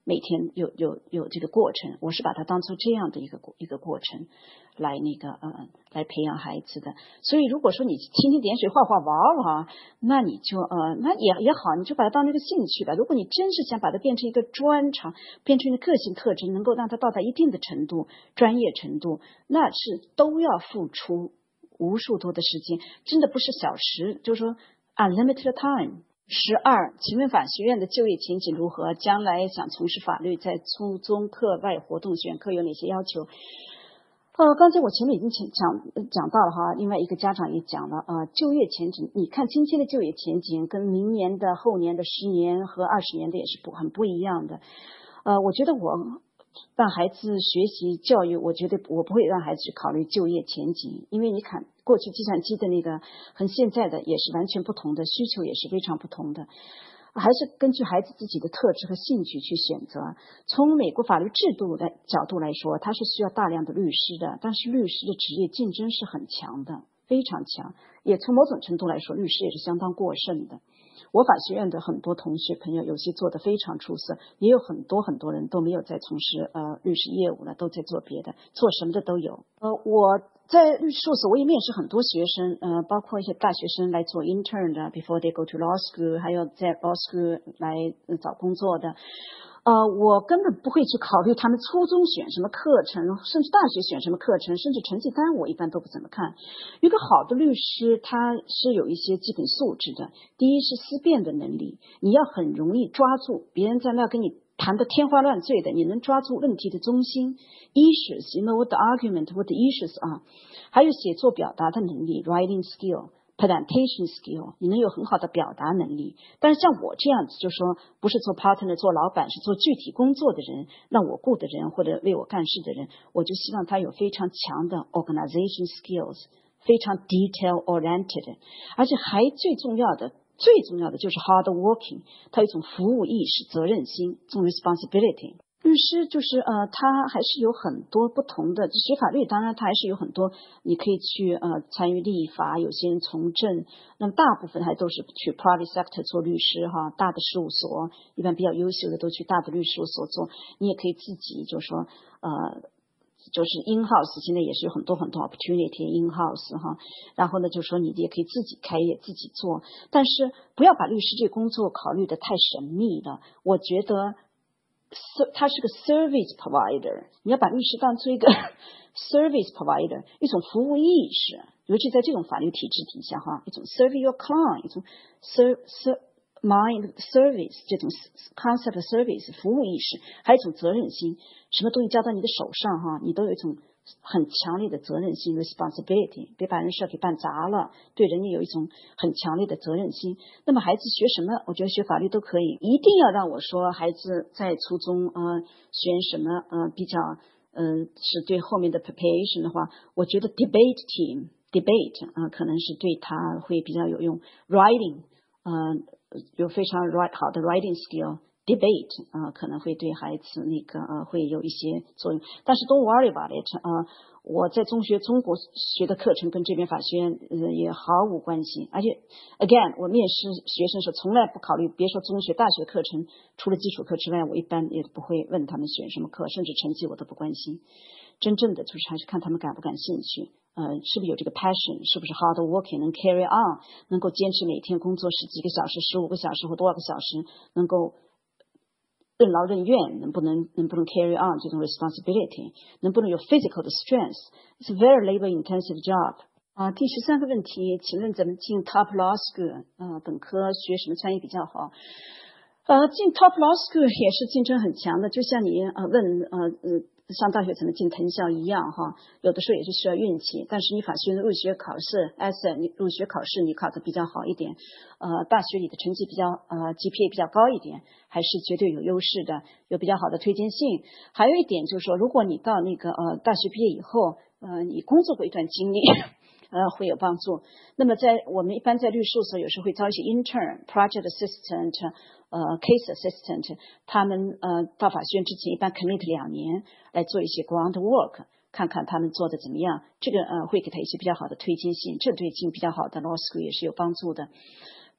每天有有有这个过程，我是把它当做这样的一个一个过程来那个呃来培养孩子的。所以如果说你蜻蜓点水画画玩玩，那你就呃那也也好，你就把它当成一个兴趣吧。如果你真是想把它变成一个专长，变成一个个性特征，能够让它到达一定的程度、专业程度，那是都要付出无数多的时间，真的不是小时，就是说 unlimited time。十二，请问法学院的就业前景如何？将来想从事法律，在初中课外活动选课有哪些要求？呃，刚才我前面已经讲讲到了哈，另外一个家长也讲了啊、呃，就业前景，你看今天的就业前景跟明年的、后年的、十年和二十年的也是不很不一样的。呃，我觉得我让孩子学习教育，我觉得我不会让孩子去考虑就业前景，因为你看过去计算机的那个和现在的也是完全不同的，需求也是非常不同的，还是根据孩子自己的特质和兴趣去选择。从美国法律制度的角度来说，它是需要大量的律师的，但是律师的职业竞争是很强的，非常强，也从某种程度来说，律师也是相当过剩的。我法学院的很多同学朋友，有些做得非常出色，也有很多很多人都没有在从事呃律师业务了，都在做别的，做什么的都有。呃，我在律事务所，我也面试很多学生，呃，包括一些大学生来做 intern 的 ，before they go to law school， 还有在 law school 来、呃、找工作的。呃，我根本不会去考虑他们初中选什么课程，甚至大学选什么课程，甚至成绩单我一般都不怎么看。一个好的律师他是有一些基本素质的，第一是思辨的能力，你要很容易抓住别人在那跟你谈的天花乱坠的，你能抓住问题的中心 issues， you know what the argument, what the issues are。 还有写作表达的能力 writing skill，presentation skill， 你能有很好的表达能力。但是像我这样子，就说不是做 partner 做老板，是做具体工作的人，让我雇的人或者为我干事的人，我就希望他有非常强的 organization skills， 非常 detail oriented， 而且还最重要的最重要的就是 hard working， 他有一种服务意识、责任心，这种 responsibility。律师就是呃，他还是有很多不同的学法律，当然他还是有很多你可以去呃参与立法，有些人从政，那么大部分还都是去 private sector 做律师哈，大的事务所一般比较优秀的都去大的律师事务所做，你也可以自己就说呃就是 in house， 现在也是有很多很多 opportunity in house 哈，然后呢就说你也可以自己开业自己做，但是不要把律师这个工作考虑的太神秘了，我觉得他是个 service provider， 你要把律师当做一个 service provider， 一种服务意识，尤其在这种法律体制底下哈，一种 serve your client， 一种 serve serve mind service 这种 concept of service 服务意识，还有一种责任心，什么东西交到你的手上哈，你都有一种很强烈的责任心 responsibility， 别把人事给办砸了，对人家有一种很强烈的责任心。那么孩子学什么，我觉得学法律都可以，一定要让我说孩子在初中呃选什么呃比较呃是对后面的 preparation 的话，我觉得 debate team debate 啊、呃、可能是对他会比较有用， writing 呃有非常 right 好的 writing skill。debate 啊、呃，可能会对孩子那个呃会有一些作用，但是 don't worry about it 啊、呃。我在中学中国学的课程跟这边法学院呃也毫无关系，而且 again 我面试学生时从来不考虑，别说中学大学课程，除了基础课之外，我一般也不会问他们选什么课，甚至成绩我都不关心。真正的就是还是看他们感不感兴趣，呃，是不是有这个 passion， 是不是 hard working， 能 carry on， 能够坚持每天工作十几个小时、十五个小时或多少个小时，能够任劳任怨，能不能能不能 carry on 这种 responsibility， 能不能有 physical 的 strength， it's a very labor intensive job。啊，第十三个问题，请问怎么进 top law school？ 啊，本科学什么专业比较好？呃，进 top law school 也是竞争很强的，就像你呃问呃呃上大学怎么进藤校一样哈，有的时候也是需要运气，但是你法学院的入学考试 ，S 你入学考试你考得比较好一点，呃，大学里的成绩比较呃 G P A 比较高一点，还是绝对有优势的，有比较好的推荐性。还有一点就是说，如果你到那个呃大学毕业以后，呃，你工作过一段经历。呃，会有帮助。那么在我们一般在律事务所有时候会招一些 intern、project assistant、呃 case assistant， 他们呃到法学院之前一般 commit 两年来做一些 ground work， 看看他们做的怎么样。这个呃会给他一些比较好的推荐信，这对进比较好的 law school 也是有帮助的。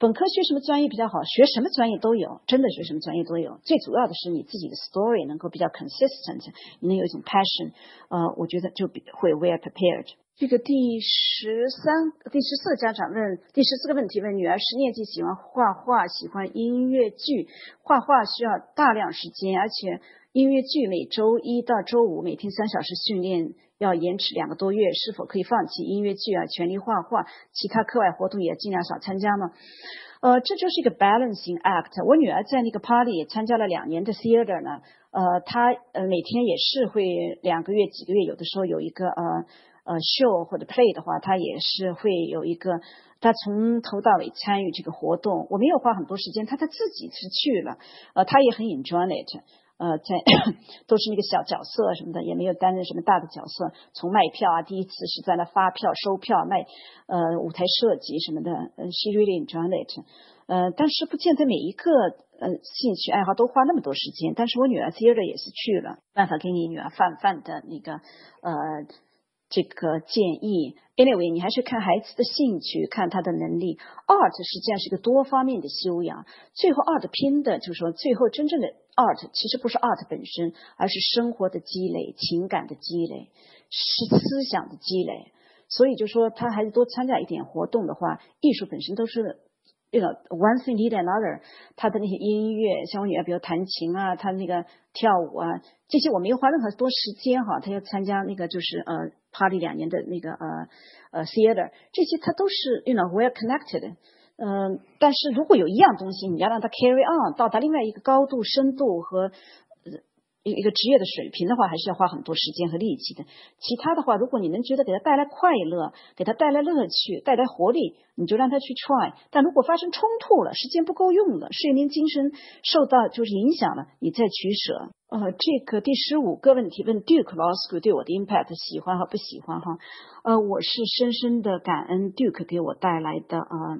本科学什么专业比较好？学什么专业都有，真的学什么专业都有。最主要的是你自己的 story 能够比较 consistent， 你能有一种 passion， 呃，我觉得就比会 well prepared。这个第十三、第十四个家长问，第十四个问题问女儿十年级喜欢画画，喜欢音乐剧，画画需要大量时间，而且音乐剧每周一到周五每天三小时训练，要延迟两个多月，是否可以放弃音乐剧啊，全力画画，其他课外活动也尽量少参加呢？呃，这就是一个 balancing act。我女儿在那个 party 也参加了两年的 theater 呢，呃，她呃每天也是会两个月、几个月，有的时候有一个呃呃 show 或者 play 的话，她也是会有一个，她从头到尾参与这个活动。我没有花很多时间，她她自己是去了，呃，她也很 enjoy it。呃，在都是那个小角色什么的，也没有担任什么大的角色。从卖票啊，第一次是在那发票、收票、卖呃舞台设计什么的，呃 ，she really enjoyed it。呃，但是不见得每一个呃兴趣爱好都花那么多时间。但是我女儿 theater 也是去了，办法给你女儿泛泛的那个呃。这个建议 ，anyway， 你还是看孩子的兴趣，看他的能力。art 实际上是个多方面的修养，最后 art 拼的就是说，最后真正的 art 其实不是 art 本身，而是生活的积累、情感的积累、是思想的积累。所以就说他还是多参加一点活动的话，艺术本身都是。You know, one thing lead another， 他的那些音乐，像我女儿，比如弹琴啊，他那个跳舞啊，这些我没有花任何多时间哈。他要参加那个就是呃 party 两年的那个呃呃 theater， 这些他都是 you know well connected。嗯、呃，但是如果有一样东西，你要让他 carry on 到达另外一个高度、深度和。呃一个职业的水平的话，还是要花很多时间和力气的。其他的话，如果你能觉得给他带来快乐，给他带来乐趣，带来活力，你就让他去 try。但如果发生冲突了，时间不够用了，睡眠精神受到就是影响了，你再取舍。呃，这个第十五个问题问 Duke Law School 对我的 impact 喜欢和不喜欢哈？呃，我是深深的感恩 Duke 给我带来的呃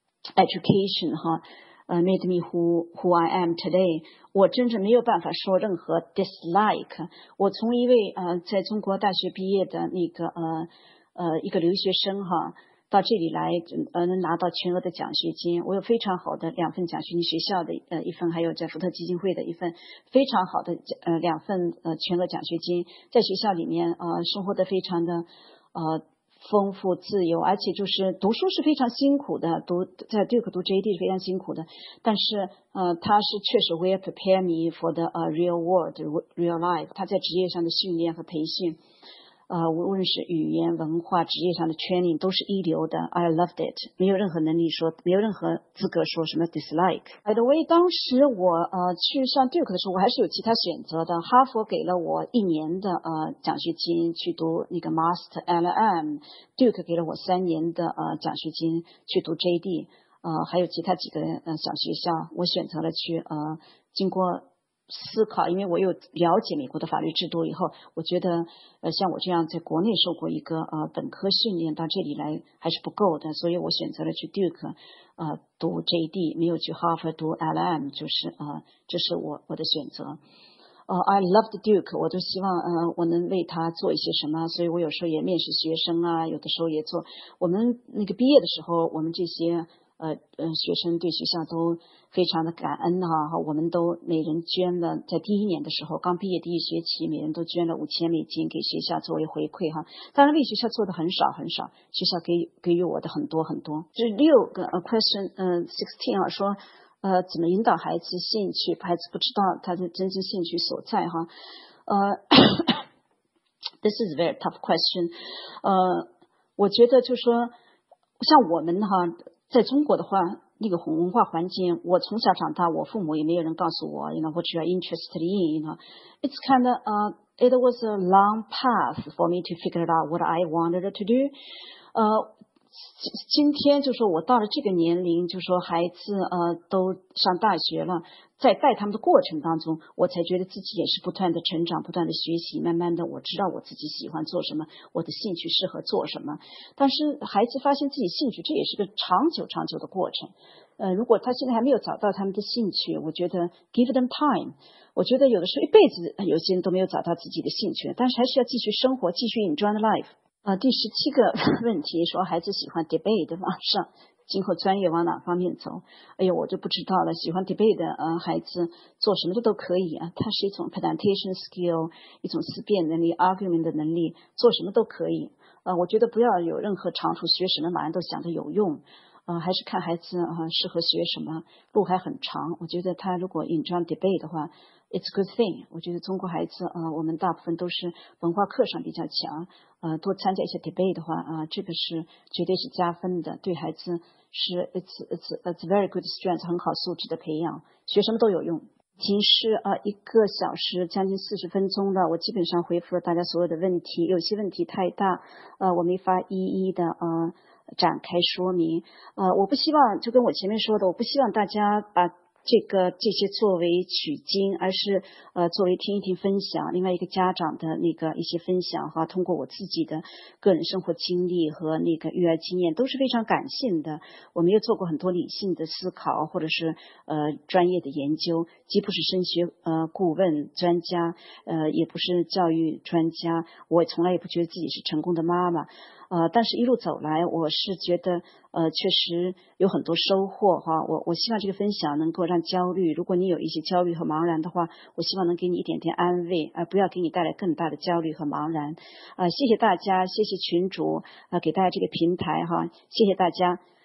education 哈。呃、uh, made me who who I am today。我真正没有办法说任何 dislike。我从一位呃在中国大学毕业的那个呃呃一个留学生哈，到这里来呃能拿到全额的奖学金。我有非常好的两份奖学金，学校的呃一份，还有在福特基金会的一份非常好的呃两份呃全额奖学金。在学校里面呃生活的非常的呃。丰富自由，而且就是读书是非常辛苦的，读在 Duke 读 J D 是非常辛苦的，但是呃他是确实 will prepare me for the、uh, real world real life。他在职业上的训练和培训，呃无论是语言文化职业上的 training 都是一流的。 I loved it， 没有任何能力说，没有任何资格说什么 dislike。 By the way， 当时我呃去上 Duke 的时候，我还是有其他选择的。哈佛给了我一年的呃奖学金去读那个 Master L L M， Duke 给了我三年的呃奖学金去读 J D， 呃还有其他几个呃小学校，我选择了去呃经过思考，因为我有了解美国的法律制度以后，我觉得呃像我这样在国内受过一个呃本科训练，到这里来还是不够的，所以我选择了去 Duke 呃读 J D， 没有去哈佛读 L L M， 就是呃这是我我的选择。呃、uh, I loved Duke， 我都希望呃我能为他做一些什么，所以我有时候也面试学生啊，有的时候也做。我们那个毕业的时候，我们这些呃呃学生对学校都非常的感恩哈、啊，我们都每人捐了，在第一年的时候刚毕业第一学期，每人都捐了五千美金给学校作为回馈哈。当然为学校做的很少很少，学校给给予我的很多很多。这六个呃 question 嗯、呃、sixteen 啊说。呃，怎么引导孩子兴趣？孩子不知道他的真正兴趣所在哈。呃，This is a very tough question。呃，我觉得就是说，像我们哈，在中国的话，那个文化环境，我从小长大，我父母也没有人告诉我 ，you know what you are interested in，you know it's kind of uh it was a long path for me to figure out what I wanted to do。呃。今天就说我到了这个年龄，就说孩子呃都上大学了，在带他们的过程当中，我才觉得自己也是不断的成长，不断的学习，慢慢的我知道我自己喜欢做什么，我的兴趣适合做什么。但是孩子发现自己兴趣，这也是个长久长久的过程。呃，如果他现在还没有找到他们的兴趣，我觉得 give them time。我觉得有的时候一辈子有些人都没有找到自己的兴趣，但是还是要继续生活，继续 enjoy life。呃，第十七个问题说孩子喜欢 debate 网上今后专业往哪方面走？哎呀，我就不知道了。喜欢 debate 的呃孩子做什么的都可以啊，它是一种 presentation skill， 一种思辨能力 ，argument 的能力，做什么都可以。呃，我觉得不要有任何长处，学什么马上都想着有用。呃，还是看孩子啊、呃、适合学什么，路还很长。我觉得他如果 enjoy debate 的话 ，it's a good thing。我觉得中国孩子呃，我们大部分都是文化课上比较强，呃，多参加一些 debate 的话啊、呃，这个是绝对是加分的，对孩子是 it's it's it's very good strength， 很好素质的培养，学什么都有用。已经是呃一个小时将近四十分钟了，我基本上回复了大家所有的问题，有些问题太大，呃，我没法一一的呃展开说明。呃，我不希望就跟我前面说的，我不希望大家把这个这些作为取经，而是呃作为听一听分享。另外一个家长的那个一些分享哈，通过我自己的个人生活经历和那个育儿经验都是非常感性的。我没有做过很多理性的思考，或者是呃专业的研究，既不是升学呃顾问专家，呃也不是教育专家，我从来也不觉得自己是成功的妈妈。呃，但是一路走来，我是觉得，呃，确实有很多收获哈。我我希望这个分享能够让焦虑，如果你有一些焦虑和茫然的话，我希望能给你一点点安慰，而、呃、不要给你带来更大的焦虑和茫然。呃，谢谢大家，谢谢群主，呃，给大家这个平台哈，谢谢大家。